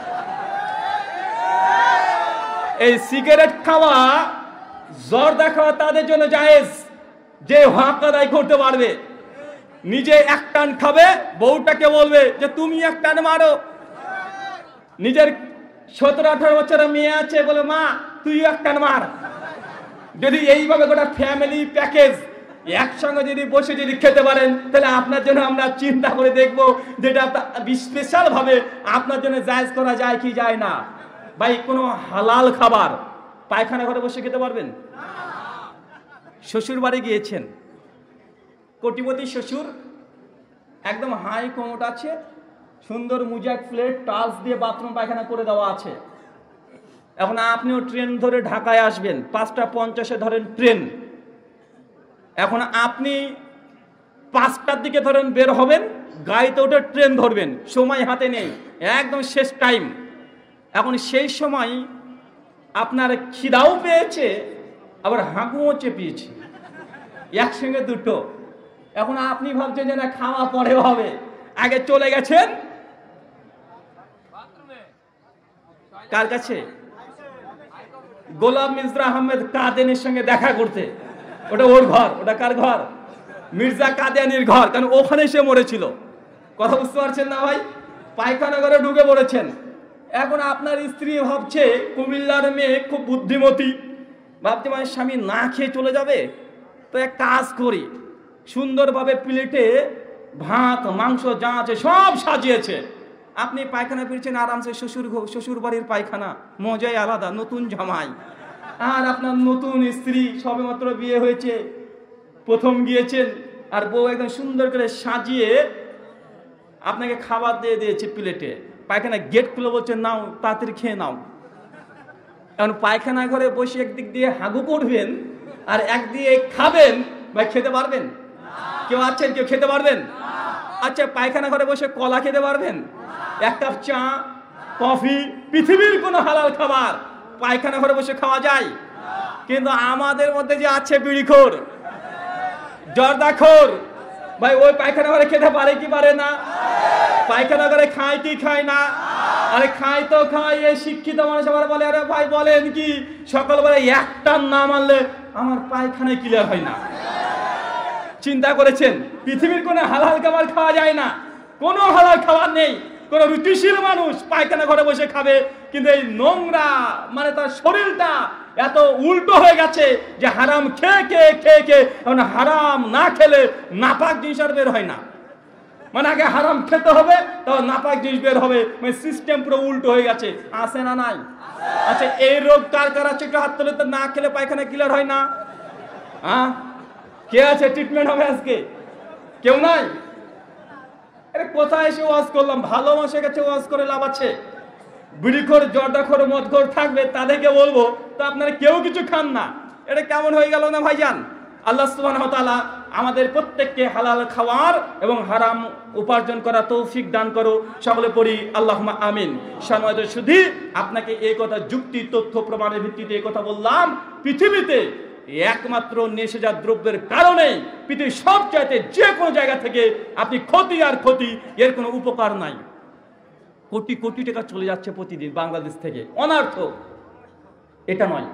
এই সিগারেট খাওয়া, জর্দা খাওয়া তাদের জন্য জায়েজ যে হক আদায় করতে পারবে। নিজে এক টান খাবে, বউটাকে বলবে যে তুমি এক টান মারো। নিজের সতেরো আঠারো বছরের মেয়ে আছে, বলে মা তুই একটা মার। যদি এইভাবে গোটা ফ্যামিলি প্যাকেজ একসঙ্গে যদি বসে যদি খেতে পারেন, তাহলে আপনার জন্য আমরা চিন্তা করে দেখবো যেটা স্পেশাল ভাবে আপনার জন্য জায়েজ করা যায় কি যায় না। ভাই কোনো হালাল খাবার পায়খানা ঘরে বসে খেতে পারবেন? শ্বশুর বাড়ি গিয়েছেন, কোটিপতি শ্বশুর, একদম হাই কমোট আছে, সুন্দর মুজাক প্লেট টাচ দিয়ে বাথরুম পায়খানা করে দেওয়া আছে। এখন আপনিও ট্রেন ধরে ঢাকায় আসবেন, পাঁচটা পঞ্চাশে ধরেন ট্রেন। এখন আপনি পাঁচটার দিকে ধরেন বের হবেন, গাড়িতে উঠে ট্রেন ধরবেন, সময় হাতে নেই, একদম শেষ টাইম। এখন সেই সময় আপনার খিদাও পেয়েছে, আবার হাঁকুও চেপিয়েছে, একসঙ্গে দুটো। এখন আপনি ভাবছেন যে না খাওয়া পরে হবে, আগে চলে গেছেন কার কাছে? গোলাম মির্জা আহমেদ কাদেনের সঙ্গে দেখা করতে। ওটা ওর ঘর, ওটা কার ঘর? মির্জা কাদিয়ানির ঘর, কারণ ওখানে সে মরেছিল। কথা বুঝতে পারছেন না ভাই? পায়খানা ঘরে ঢুকে পড়েছেন। এখন আপনার স্ত্রী ভাবছে, কুমিল্লার মেয়ে খুব বুদ্ধিমতী, ভাবছে মানে স্বামী না খেয়ে চলে যাবে, তো এক কাজ করি, সুন্দরভাবে প্লেটে ভাত মাংস যা আছে সব সাজিয়েছে। আপনি পায়খানা ফিরছেন আরামসে, শ্বশুর শ্বশুর বাড়ির পায়খানা, মজাই আলাদা, নতুন জামাই আর আপনার নতুন স্ত্রী, সবেমাত্র বিয়ে হয়েছে, প্রথম গিয়েছেন, আর বউ একদম সুন্দর করে সাজিয়ে আপনাকে খাবার দিয়ে দিয়েছে প্লেটে। পায়খানা গেট খুলে বলছেন নাও তাড়াতাড়ি খেয়ে নাও। এখন পায়খানা ঘরে বসে একদিক দিয়ে হাগু করবেন আর একদিকে খাবেন, ভাই খেতে পারবেন? কেউ আছেন কেউ খেতে পারবেন? আচ্ছা পায়খানা ঘরে বসে কলা খেতে পারবেন? এক কাপ চা কফি, পৃথিবীর কোনো হালাল খাবার পায়খানা ঘরে বসে খাওয়া যায়? কিন্তু আমাদের মধ্যে যে আছে বিড়িখোর, জর্দাখোর, ভাই ওই পায়খানা ঘরে খেতে পারে কি পারে না? পায়খানা ঘরে খায় কি খায় না? আরে খায় তো খায়। এই শিক্ষিত মানুষ আবার বলে আরে ভাই বলেন কি, সকালবেলা একটা না মানলে আমার পায়খানায় ক্লিয়ার হয় না। চিন্তা করেছেন পৃথিবীর কোনো হালাল খাবার খাওয়া যায় না, কোনো হালাল খাবার নেই। কোন রুচিশীল মানুষ পায়খানা ঘরে বসে খাবে, কিন্তু এই নোংরা মানে তার শরীরটা এত উল্টো হয়ে গেছে যে হারাম খেয়ে খেয়ে খেয়ে খেয়ে এখন হারাম না খেলে নাপাক জিনিস আর বের হয় না। মানে আগে হারাম খেতে হবে, তখন নাপাক জিনিস বের হবে, মানে সিস্টেম পুরো উল্টো হয়ে গেছে। আছে না নাই? আচ্ছা এই রোগ কার কার আছে একটু হাত তুলে তো। না খেলে পায়খানা ক্লিয়ার হয় না? হ্যাঁ কে আছে ট্রিটমেন্ট হবে আজকে? কেউ নাই? আরে কোথায় এসে ওয়াজ করলাম, ভালো মানুষের কাছে ওয়াজ করে লাভ আছে? বিড়িখোর জর্দাখোর মদখোর থাকবে, তাদেরকে বলবো তো আপনারা কেউ কিছু খান না, এটা কেমন হয়ে গেল না ভাইজান? আল্লাহ সুবহানাহু ওয়া তাআলা আমাদের প্রত্যেককে হালাল খাওয়ার এবং হারাম উপার্জন করা তৌফিক দান করো, সকলে পড়ি আল্লাহুম্মা আমিন। সম্মানিত সুধী, আপনাকে এই কথা যুক্তি তথ্য প্রমাণের ভিত্তিতে এই কথা বললাম, পৃথিবীতে একমাত্র নেশাজাত দ্রব্যের কারণে পৃথিবীর সব চাইতে যে কোনো জায়গা থেকে আপনি ক্ষতি আর ক্ষতি, এর কোনো উপকার নাই। কোটি কোটি টাকা চলে যাচ্ছে প্রতিদিন বাংলাদেশ থেকে অনার্থ, এটা নয়।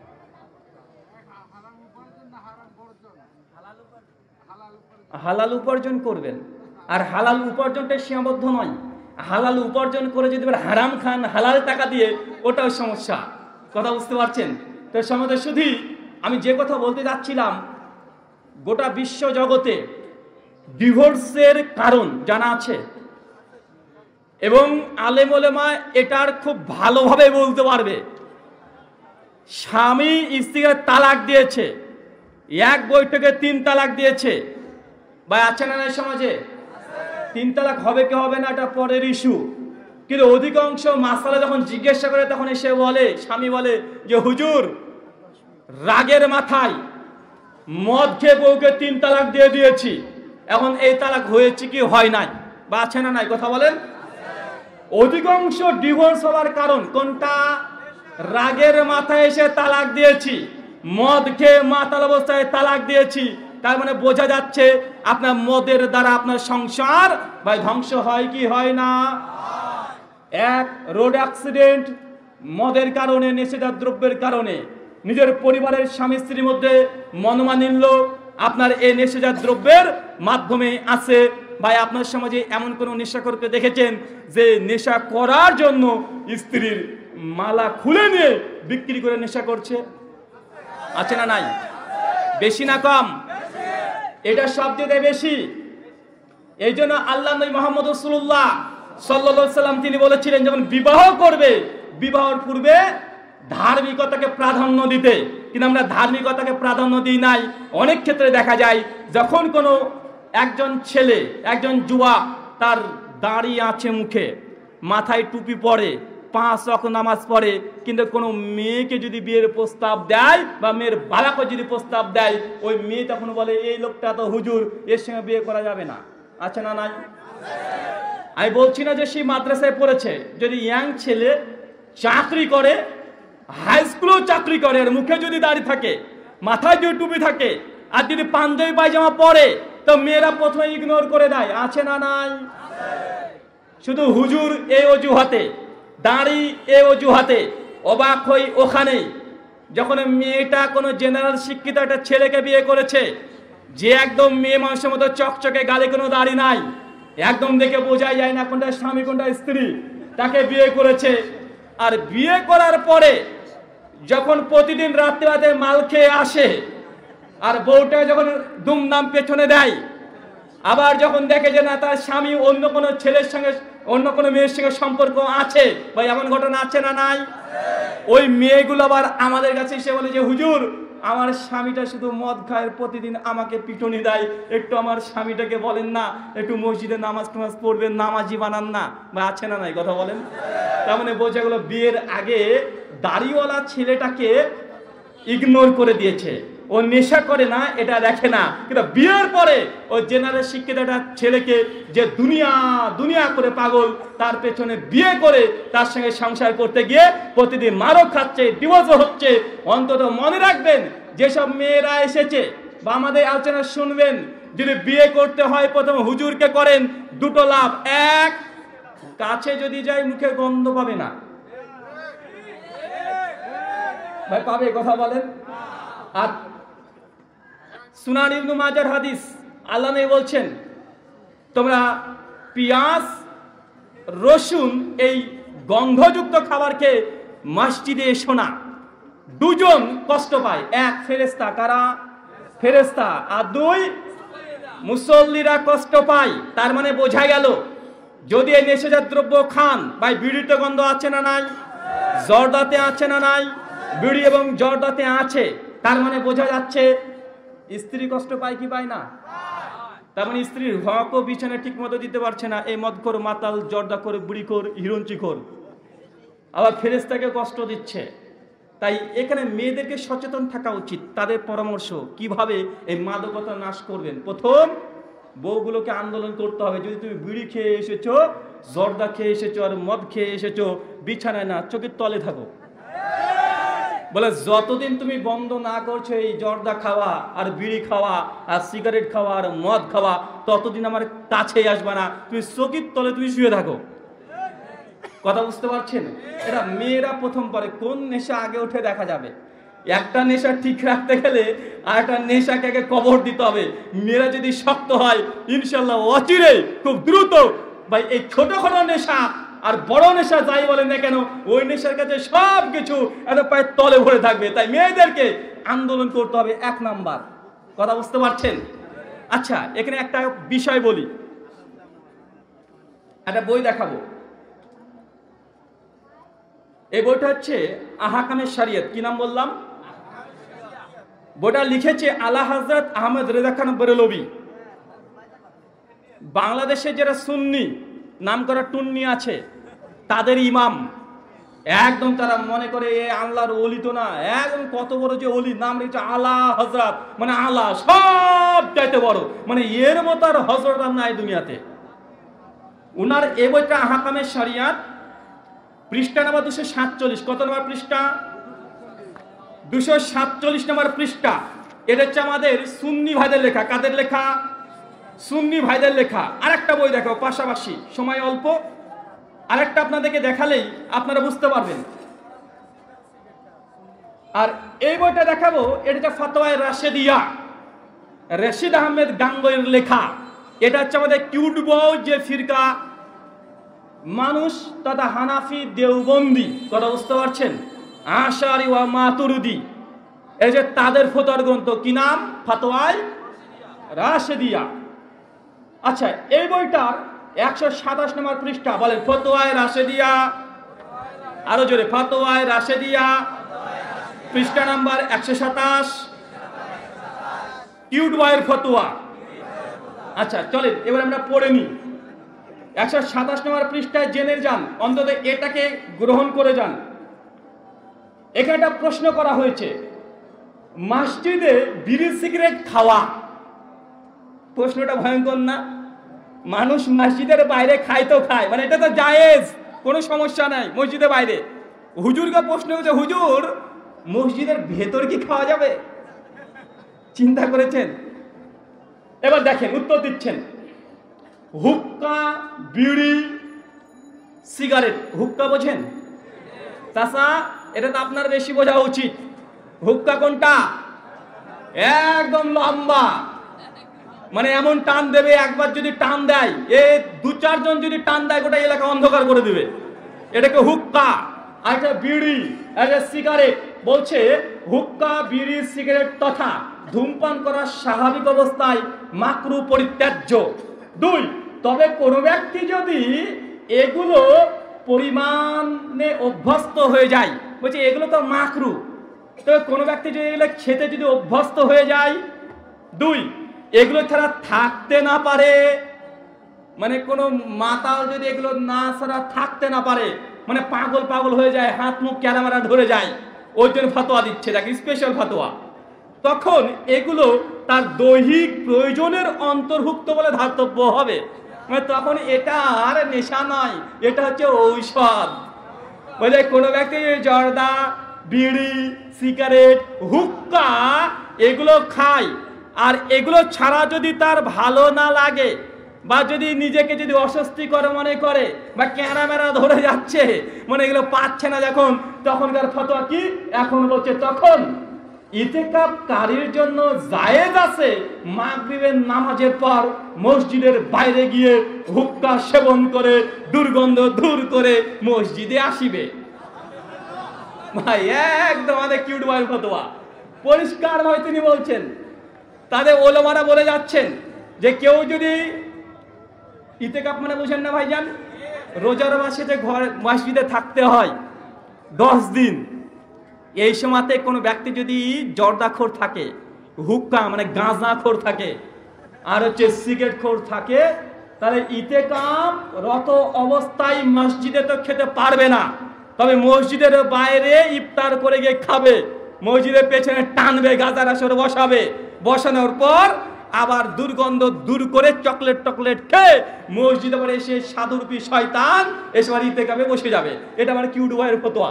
হালাল উপার্জন করবেন, আর হালাল উপার্জনটা সীমাবদ্ধ নয়। হালাল উপার্জন করে যদি হারাম খান হালাল টাকা দিয়ে, ওটাও সমস্যা। কথা বুঝতে পারছেন তো? সমাজে শুধু আমি যে কথা বলতে যাচ্ছিলাম, গোটা বিশ্ব জগতে ডিভোর্সের কারণ জানা আছে, এবং আলেম ওলেমা এটার খুব ভালোভাবে বলতে পারবে। স্বামী স্ত্রীকে তালাক দিয়েছে, এক বৈঠকে তিন তালাক দিয়েছে, ভাই আছে না সমাজে? তিন তালাক হবে কি হবে না এটা পরের ইস্যু, কিন্তু অধিকাংশ মাসালা যখন জিজ্ঞাসা করে তখন এসে বলে, স্বামী বলে যে হুজুর রাগের মাথায় মদ খেয়ে বউকে তিন তালাক দিয়ে দিয়েছি, এখন এই তালাক হয়েছে কি হয় নাই, বা আছে না নাই? কথা বলেন। অধিকাংশ ডিভোর্স হওয়ার কারণ কোনটা? রাগের মাথায় এসে তালাক দিয়েছি, মদ খেয়ে মাতাল অবস্থায় তালাক দিয়েছি। তার মানে বোঝা যাচ্ছে আপনার মদের দ্বারা আপনার সংসার ভাই ধ্বংস হয় কি হয় না? এক রোড অ্যাক্সিডেন্ট মদের কারণে, নেশাজাত দ্রব্যের কারণে, নিজের পরিবারের স্বামী স্ত্রীর মধ্যে মনোমালিন্য আপনার এই নেশাজাত দ্রব্যের মাধ্যমে আছে। ভাই আপনার সমাজে এমন কোনো নেশাখোরকে দেখেছেন যে নেশা করার জন্য স্ত্রীর মালা খুলে নিয়ে বিক্রি করে নেশা করছে? আছে না নাই? বেশি না কম? এটা সবচেয়ে বেশি। এই জন্য আল্লাহ নবী মুহাম্মদ রাসূলুল্লাহ সাল্লাল্লাহু আলাইহি সাল্লাম তিনি বলেছিলেন যখন বিবাহ করবে বিবাহের পূর্বে ধার্মিকতাকে প্রাধান্য দিতে, কিন্তু আমরা ধার্মিকতাকে প্রাধান্য দিই নাই। অনেক ক্ষেত্রে দেখা যায় যখন কোনো একজন ছেলে একজন যুবক তার দাড়ি আছে মুখে, মাথায় টুপি পরে, পাঁচ ওয়াক্ত নামাজ পড়ে, কিন্তু কোনো মেয়েকে যদি বিয়ের প্রস্তাব দেয় বা মেয়ের বালাকে যদি প্রস্তাব দেয়, ওই মেয়ে তখন বলে এই লোকটা তো হুজুর, এর সঙ্গে বিয়ে করা যাবে না। আছে না নাই? আমি বলছি না যে সেই মাদ্রাসায় পড়েছে, যদি ইয়াং ছেলে চাকরি করে, হাই স্কুলেও চাকরি করে, আর মুখে যদি দাড়ি থাকে, মাথায় যদি টুপি থাকে, আর যদি পাঞ্জাবি পায়জামা পরে, তো মেয়েরা প্রথমে ইগনোর করে দেয়। আছে না নাই? শুধু হুজুর এই অজুহাতে, দাড়ি এই অজুহাতে অবাক হই ওখানেই যখন মেয়েটা কোনো জেনারেল শিক্ষিত একটা ছেলেকে বিয়ে করেছে, যে একদম মেয়ে মানুষের মতো চকচকে, গালে কোনো দাড়ি নাই, একদম দেখে বোঝাই যায় না কোনটা স্বামী কোনটা স্ত্রী, তাকে বিয়ে করেছে। আর বিয়ে করার পরে যখন প্রতিদিন রাত্রে রাতে মাল খেয়ে আসে, আর বউটা যখন দুমদাম পেছনে দেয়, আবার যখন দেখে যে না তার স্বামী অন্য কোনো ছেলের সঙ্গে অন্য কোনো মেয়ের সঙ্গে সম্পর্ক আছে, বা এমন ঘটনা আছে না নাই? ওই মেয়েগুলো আবার আমাদের কাছে এসে বলে যে হুজুর আমার স্বামীটা শুধু মদ খায়, প্রতিদিন আমাকে পিটুনি দেয়, একটু আমার স্বামীটাকে বলেন না একটু মসজিদে নামাজ টামাজ পড়বেন, নামাজি বানান না। বা আছে না নাই? কথা বলেন। তার মানে বোঝা গেল বিয়ের আগে দাড়িওয়ালা ছেলেটাকে ইগনোর করে দিয়েছে, ও নেশা করে না এটা দেখে না, কিন্তু বিয়ের পরে ও জেনারেল শিক্ষিত একটা ছেলেকে যে দুনিয়া দুনিয়া করে পাগল, তার পেছনে বিয়ে করে তার সঙ্গে সংসার করতে গিয়ে প্রতিদিন মারও খাচ্ছে, ডিভোর্সও হচ্ছে। অন্তত মনে রাখবেন যেসব মেয়েরা এসেছে বা আমাদের আলোচনা শুনবেন, যদি বিয়ে করতে হয় প্রথমে হুজুরকে করেন, দুটো লাভ। এক, কাছে যদি যাই মুখে গন্ধ পাবে না। ভাই পাবে? কথা বলেন। আর সুনান ইবনে মাজার হাদিস, আল্লাহ নবী বলছেন তোমরা পেঁয়াজ রসুন এই গন্ধযুক্ত খাবারকে মসজিদে এসো না, দুজন কষ্ট পায়। এক, ফেরেশতা। কারা? ফেরেশতা। আর দুই, মুসল্লিরা কষ্ট পায়। তার মানে বোঝা গেল যদি এই নেশাজাত দ্রব্য খান, ভাই বিড়িতে গন্ধ আছে না নাই? জর্দাতে আছে না নাই? বিড়ি এবং জর্দাতে আছে। তার মানে বোঝা যাচ্ছে স্ত্রী কষ্ট পায় কি পায় না? তার মানে স্ত্রীর হকও বিছানা ঠিক মতো দিতে পারছে না, এই মদখোর, মাতাল, জর্দাখোর, বুড়িখোর, হিরঞ্চিখোর, আবার ফেরেশতাকে কষ্ট দিচ্ছে। তাই এখানে মেয়েদেরকে সচেতন থাকা উচিত। তাদের পরামর্শ কিভাবে এই মাদকতা নাশ করবেন। প্রথম, বউগুলোকে আন্দোলন করতে হবে। যদি তুমি বিড়ি খেয়ে এসেছো, জর্দা খেয়ে এসেছো, আর মদ খেয়ে এসেছো, বিছানায় না, চোখের তলে থাকো। বলে যতদিন তুমি বন্ধ না করছো এই জর্দা খাওয়া আর বিড়ি খাওয়া আর সিগারেট খাওয়া আর মদ খাওয়া, ততদিন আমার কাছেই আসবে না, তুমি চোখের তলে তুমি শুয়ে থাকো। কথা বুঝতে পারছেন? এটা মেয়েরা প্রথম পরে কোন নেশা আগে উঠে দেখা যাবে। একটা নেশা ঠিক রাখতে গেলে আর একটা নেশাকে আগে কবর দিতে হবে। মেয়েরা যদি শক্ত হয়, ইনশাল্লাহ অচিরে খুব দ্রুত ভাই এই ছোটখাটো নেশা আর বড় নেশা যাই বলেন না কেন, ওই নেশার কাছে সব কিছু এত পায়ের তলে ভরে থাকবে। তাই মেয়েদেরকে আন্দোলন করতে হবে এক নাম্বার। কথা বুঝতে পারছেন? আচ্ছা, এখানে একটা বিষয় বলি, একটা বই দেখাবো। এই বইটা হচ্ছে আহকামে শরিয়ত। কি নাম বললাম? বইটা লিখেছে আলা হযরত আহমদ রেজা খান বেরেলভী। বাংলাদেশে যারা সুন্নি নাম করা টুন্নি আছে, তাদের ইমাম, একদম তারা মনে করে এ আল্লাহর ওলি তো না, একদম কত বড় যে ওলি, নাম রেখেছে আলা হযরত, মানে আল্লাহ সব চাইতে বড়, মানে এর মতো আর হযরত আর নাই দুনিয়াতে। উনার এই বইটা আহকামে শরিয়ত, পৃষ্ঠা নাম্বার দুশো সাতচল্লিশ। কত নম্বর পৃষ্ঠা? দুশো সাতচল্লিশ নম্বর পৃষ্ঠা। এটা হচ্ছে আমাদের সুন্নি ভাইদের লেখা। কাদের লেখা? সুন্নি ভাইদের লেখা। আরেকটা বই দেখো পাশাপাশি, সময় অল্প, আরেকটা আপনাদেরকে দেখালেই আপনারা বুঝতে পারবেন। আর এই বইটা দেখাবো, এটা ফাতোয়ায়ে রাশেদিয়া, রশিদ আহমেদ গাঙ্গুহির লেখা। এটা হচ্ছে আমাদের কিউট বউ যে ফিরকা মানুষ তথা হানাফি দেওবন্দি, কথা বুঝতে পারছেন, আশারি ওয়া মাতুরিদি, এই যে তাদের ফতোয়ার গ্রন্থ কি নাম? ফাতোয়ায়ে রাশেদিয়া। আচ্ছা, এই বইটার একশো সাতাশ নম্বর পৃষ্ঠা, বলেন ফতোয়ায়ে রাশেদিয়া, আরো জোরে, ফতোয়ায়ে রাশেদিয়া, পৃষ্ঠা নাম্বার একশো সাতাশ, কিউট বয়ের ফতোয়া। আচ্ছা চলেন এবার আমরা পড়ে নিই। একশো সাতাশ নম্বর পৃষ্ঠায় জেনে যান, অন্তত এটাকে গ্রহণ করে যান। এখানে একটা প্রশ্ন করা হয়েছে, মসজিদে বিড়ি সিগারেট খাওয়া, প্রশ্নটা ভয়ঙ্কর না? মানুষ মসজিদের বাইরে খায় তো খায়, মানে এটা তো জায়েজ, কোনো সমস্যা নাই মসজিদের বাইরে। হুজুরকে প্রশ্ন হচ্ছে, হুজুর মসজিদের ভেতর কি খাওয়া যাবে? চিন্তা করেছেন? এবার দেখেন উত্তর দিচ্ছেন, হুক্কা, বিড়ি, সিগারেট। হুক্কা বোঝেন চাচা? এটা তো আপনার বেশি বোঝা উচিত। হুক্কা কোনটা? একদম লম্বা, মানে এমন টান দেবে, একবার যদি টান দেয়, এ দু চারজন যদি টান দেয় গোটা এলাকা অন্ধকার করে দেবে, এটাকে হুক্কা। আর একটা বিড়ি, একটা সিগারেট। বলছে হুক্কা, বিড়ি, সিগারেট তথা ধূমপান করা স্বাভাবিক অবস্থায় মাকরু, পরিত্যাজ্য। দুই, তবে কোনো ব্যক্তি যদি এগুলো পরিমাণে অভ্যস্ত হয়ে যায়, বলছে এগুলো তো মাকরু, তবে কোনো ব্যক্তি যদি এগুলো খেতে যদি অভ্যস্ত হয়ে যায়। দুই, এগুলো ছাড়া থাকতে না পারে, মানে কোনো মাতাল যদি এগুলো না ছাড়া থাকতে না পারে, মানে পাগল পাগল হয়ে যায়, হাত মুখ ক্যারামেরা ধরে যায়, ওই জন্য ফতোয়া দিচ্ছে, দেখি স্পেশাল ফতোয়া। তখন এগুলো তার দৈহিক প্রয়োজনের অন্তর্ভুক্ত বলে ধার্তব্য হবে, মানে তখন এটা আর নেশা নয়, এটা হচ্ছে ঔষধ। বলে কোনো ব্যক্তি জর্দা, বিড়ি, সিগারেট, হুক্কা এগুলো খায়, আর এগুলো ছাড়া যদি তার ভালো না লাগে, বা যদি নিজেকে যদি অস্বস্তিকর মনে করে, বা ক্যারামেরা ধরে যাচ্ছে, মানে এগুলো পাচ্ছে না যখন, তখনকার ফতোয়া কি? এখন বলছে তখন ইতিকাফকারীর জন্য জায়েজ আছে মাগরিবের নামাজের পর মসজিদের বাইরে গিয়ে হুক্কা সেবন করে দুর্গন্ধ দূর করে মসজিদে আসিবে। ভাই একদম আমাদের কিউট বয়ের ফতোয়া, পরিষ্কার ভাবে তিনি বলছেন। তাদের ওলামারা বলে যাচ্ছেন যে কেউ যদি ইতিকাফ মানে বুঝেন না ভাইজান, রোজার মাসে যে ঘর মসজিদে থাকতে হয় দশ দিন, এই সময়তে কোনো ব্যক্তি যদি জর্দাখোর থাকে, হুক্কা মানে গাঁজাখোর থাকে, আর হচ্ছে সিগারেট খোর থাকে, তাহলে ইতিকাফ রত অবস্থায় মসজিদে তো খেতে পারবে না, তবে মসজিদের বাইরে ইফতার করে গিয়ে খাবে, মসজিদের পেছনে টানবে, গাঁজার আসরে বসাবে, বসানোর পর আবার দুর্গন্ধ দূর করে চকলেট টকলেট খেয়ে মসজিদে আবার এসে সাধুরূপী শয়তান এসে আবার ইতিকাফে বসে যাবে। এটা আমার কিউট বয়ের ফতোয়া।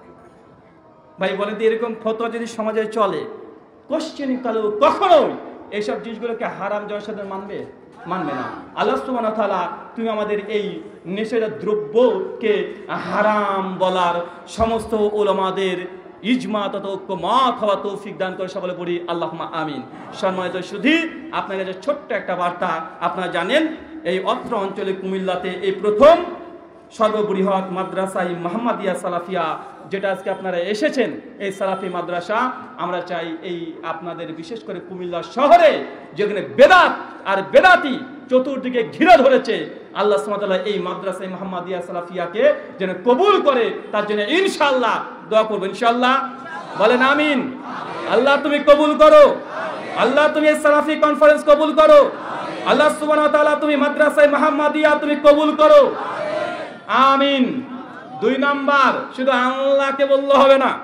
ভাই বলেন তো, এরকম ফতোয়া যদি সমাজে চলে, কোশ্চেন কালো কখনোই এইসব জিনিসগুলোকে হারাম জনসাধারণ মানবে? মানবে না। আল্লাহ সুবহানাহু ওয়া তাআলা তুমি আমাদের এই নেশাদার দ্রব্যকে হারাম বলার সমস্ত উলামাদের ইজমা তথা ঐক্যমত হওয়া তৌফিক দান করে সকলে পড়ি আল্লাহুম্মা আমিন। সম্মানিত সুধী, আপনার কাছে ছোট্ট একটা বার্তা। আপনারা জানেন এই অত্র অঞ্চলে কুমিল্লাতে এই প্রথম সর্ববৃহৎ মাদ্রাসাই মুহাম্মাদিয়া সালাফিয়া, যেটা আজকে আপনারা এসেছেন, এই সালাফি মাদ্রাসা আমরা চাই এই আপনাদের বিশেষ করে কুমিল্লা শহরে যেখানে বেদাত আর বেদাতি চতুর্দিকে ঘিরে ধরেছে, আল্লাহ সুবহানাহু ওয়া তাআলা এই মাদ্রাসাই মুহাম্মাদিয়া সালাফিয়াকে যেন কবুল করে, তার জন্য ইনশাআল্লাহ দোয়া করবেন। ইনশাআল্লাহ বলেন আমিন। আল্লাহ তুমি কবুল করো, আল্লাহ তুমি এই সালাফি কনফারেন্স কবুল করো, আল্লাহ সুবহানাহু ওয়া তাআলা তুমি মাদ্রাসাই মুহাম্মাদিয়া তুমি কবুল করো, আমিন। দুই নাম্বার, শুধু আল্লাহকে বললে হবে না,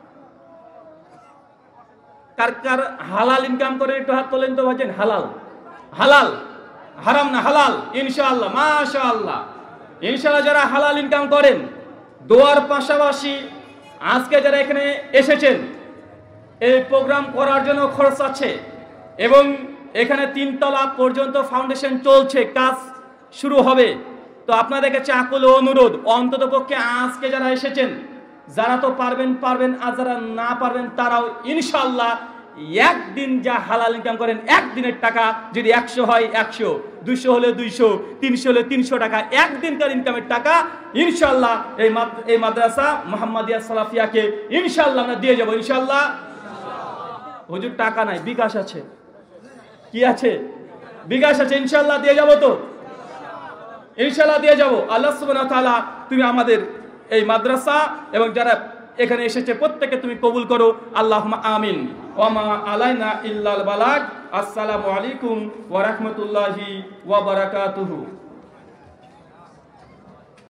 কার কার হালাল ইনকাম করে একটু হাত তোলেন তো ভাইজান। হালাল, হালাল হারাম না, হালাল ইনশাআল্লাহ, মাশাআল্লাহ। ইনশাআল্লাহ যারা হালাল ইনকাম করেন, দোয়ার পাশাপাশি আজকে যারা এখানে এসেছেন, এই প্রোগ্রাম করার জন্য খরচ আছে, এবং এখানে তিনতলা পর্যন্ত ফাউন্ডেশন চলছে, কাজ শুরু হবে। তো আপনাদের কাছে আকুল অনুরোধ, অন্তত পক্ষে আজকে যারা এসেছেন, যারা তো পারবেন পারবেন, আর যারা না পারবেন তারাও ইনশাআল্লাহ একদিন যা হালাল ইনকাম করেন একদিনের টাকা যদি একশো হয় একশো, দুইশো হলে দুইশো, তিনশো হলে তিনশো টাকা, একদিনকার ইনকামের টাকা ইনশাল্লাহ এই এই মাদ্রাসা মুহাম্মাদিয়া সালাফিয়াকে ইনশাল্লাহ আমরা দিয়ে যাবো। ইনশাল্লাহ। হুজুর টাকা নাই, বিকাশ আছে। কি আছে? বিকাশ আছে। ইনশাল্লাহ দিয়ে যাবো তো, ইনশাল্লাহ দিয়ে যাবো। আল্লাহ সুবহানাহু ওয়া তাআলা তুমি আমাদের এই মাদ্রাসা এবং যারা এখানে এসেছে প্রত্যেককে তুমি কবুল করো। আল্লাহুম্মা আমিন। ওয়া মা আলাইনা ইল্লাল বালাগ। আসসালামু আলাইকুম ওয়া রাহমাতুল্লাহি ওয়া বারাকাতুহু।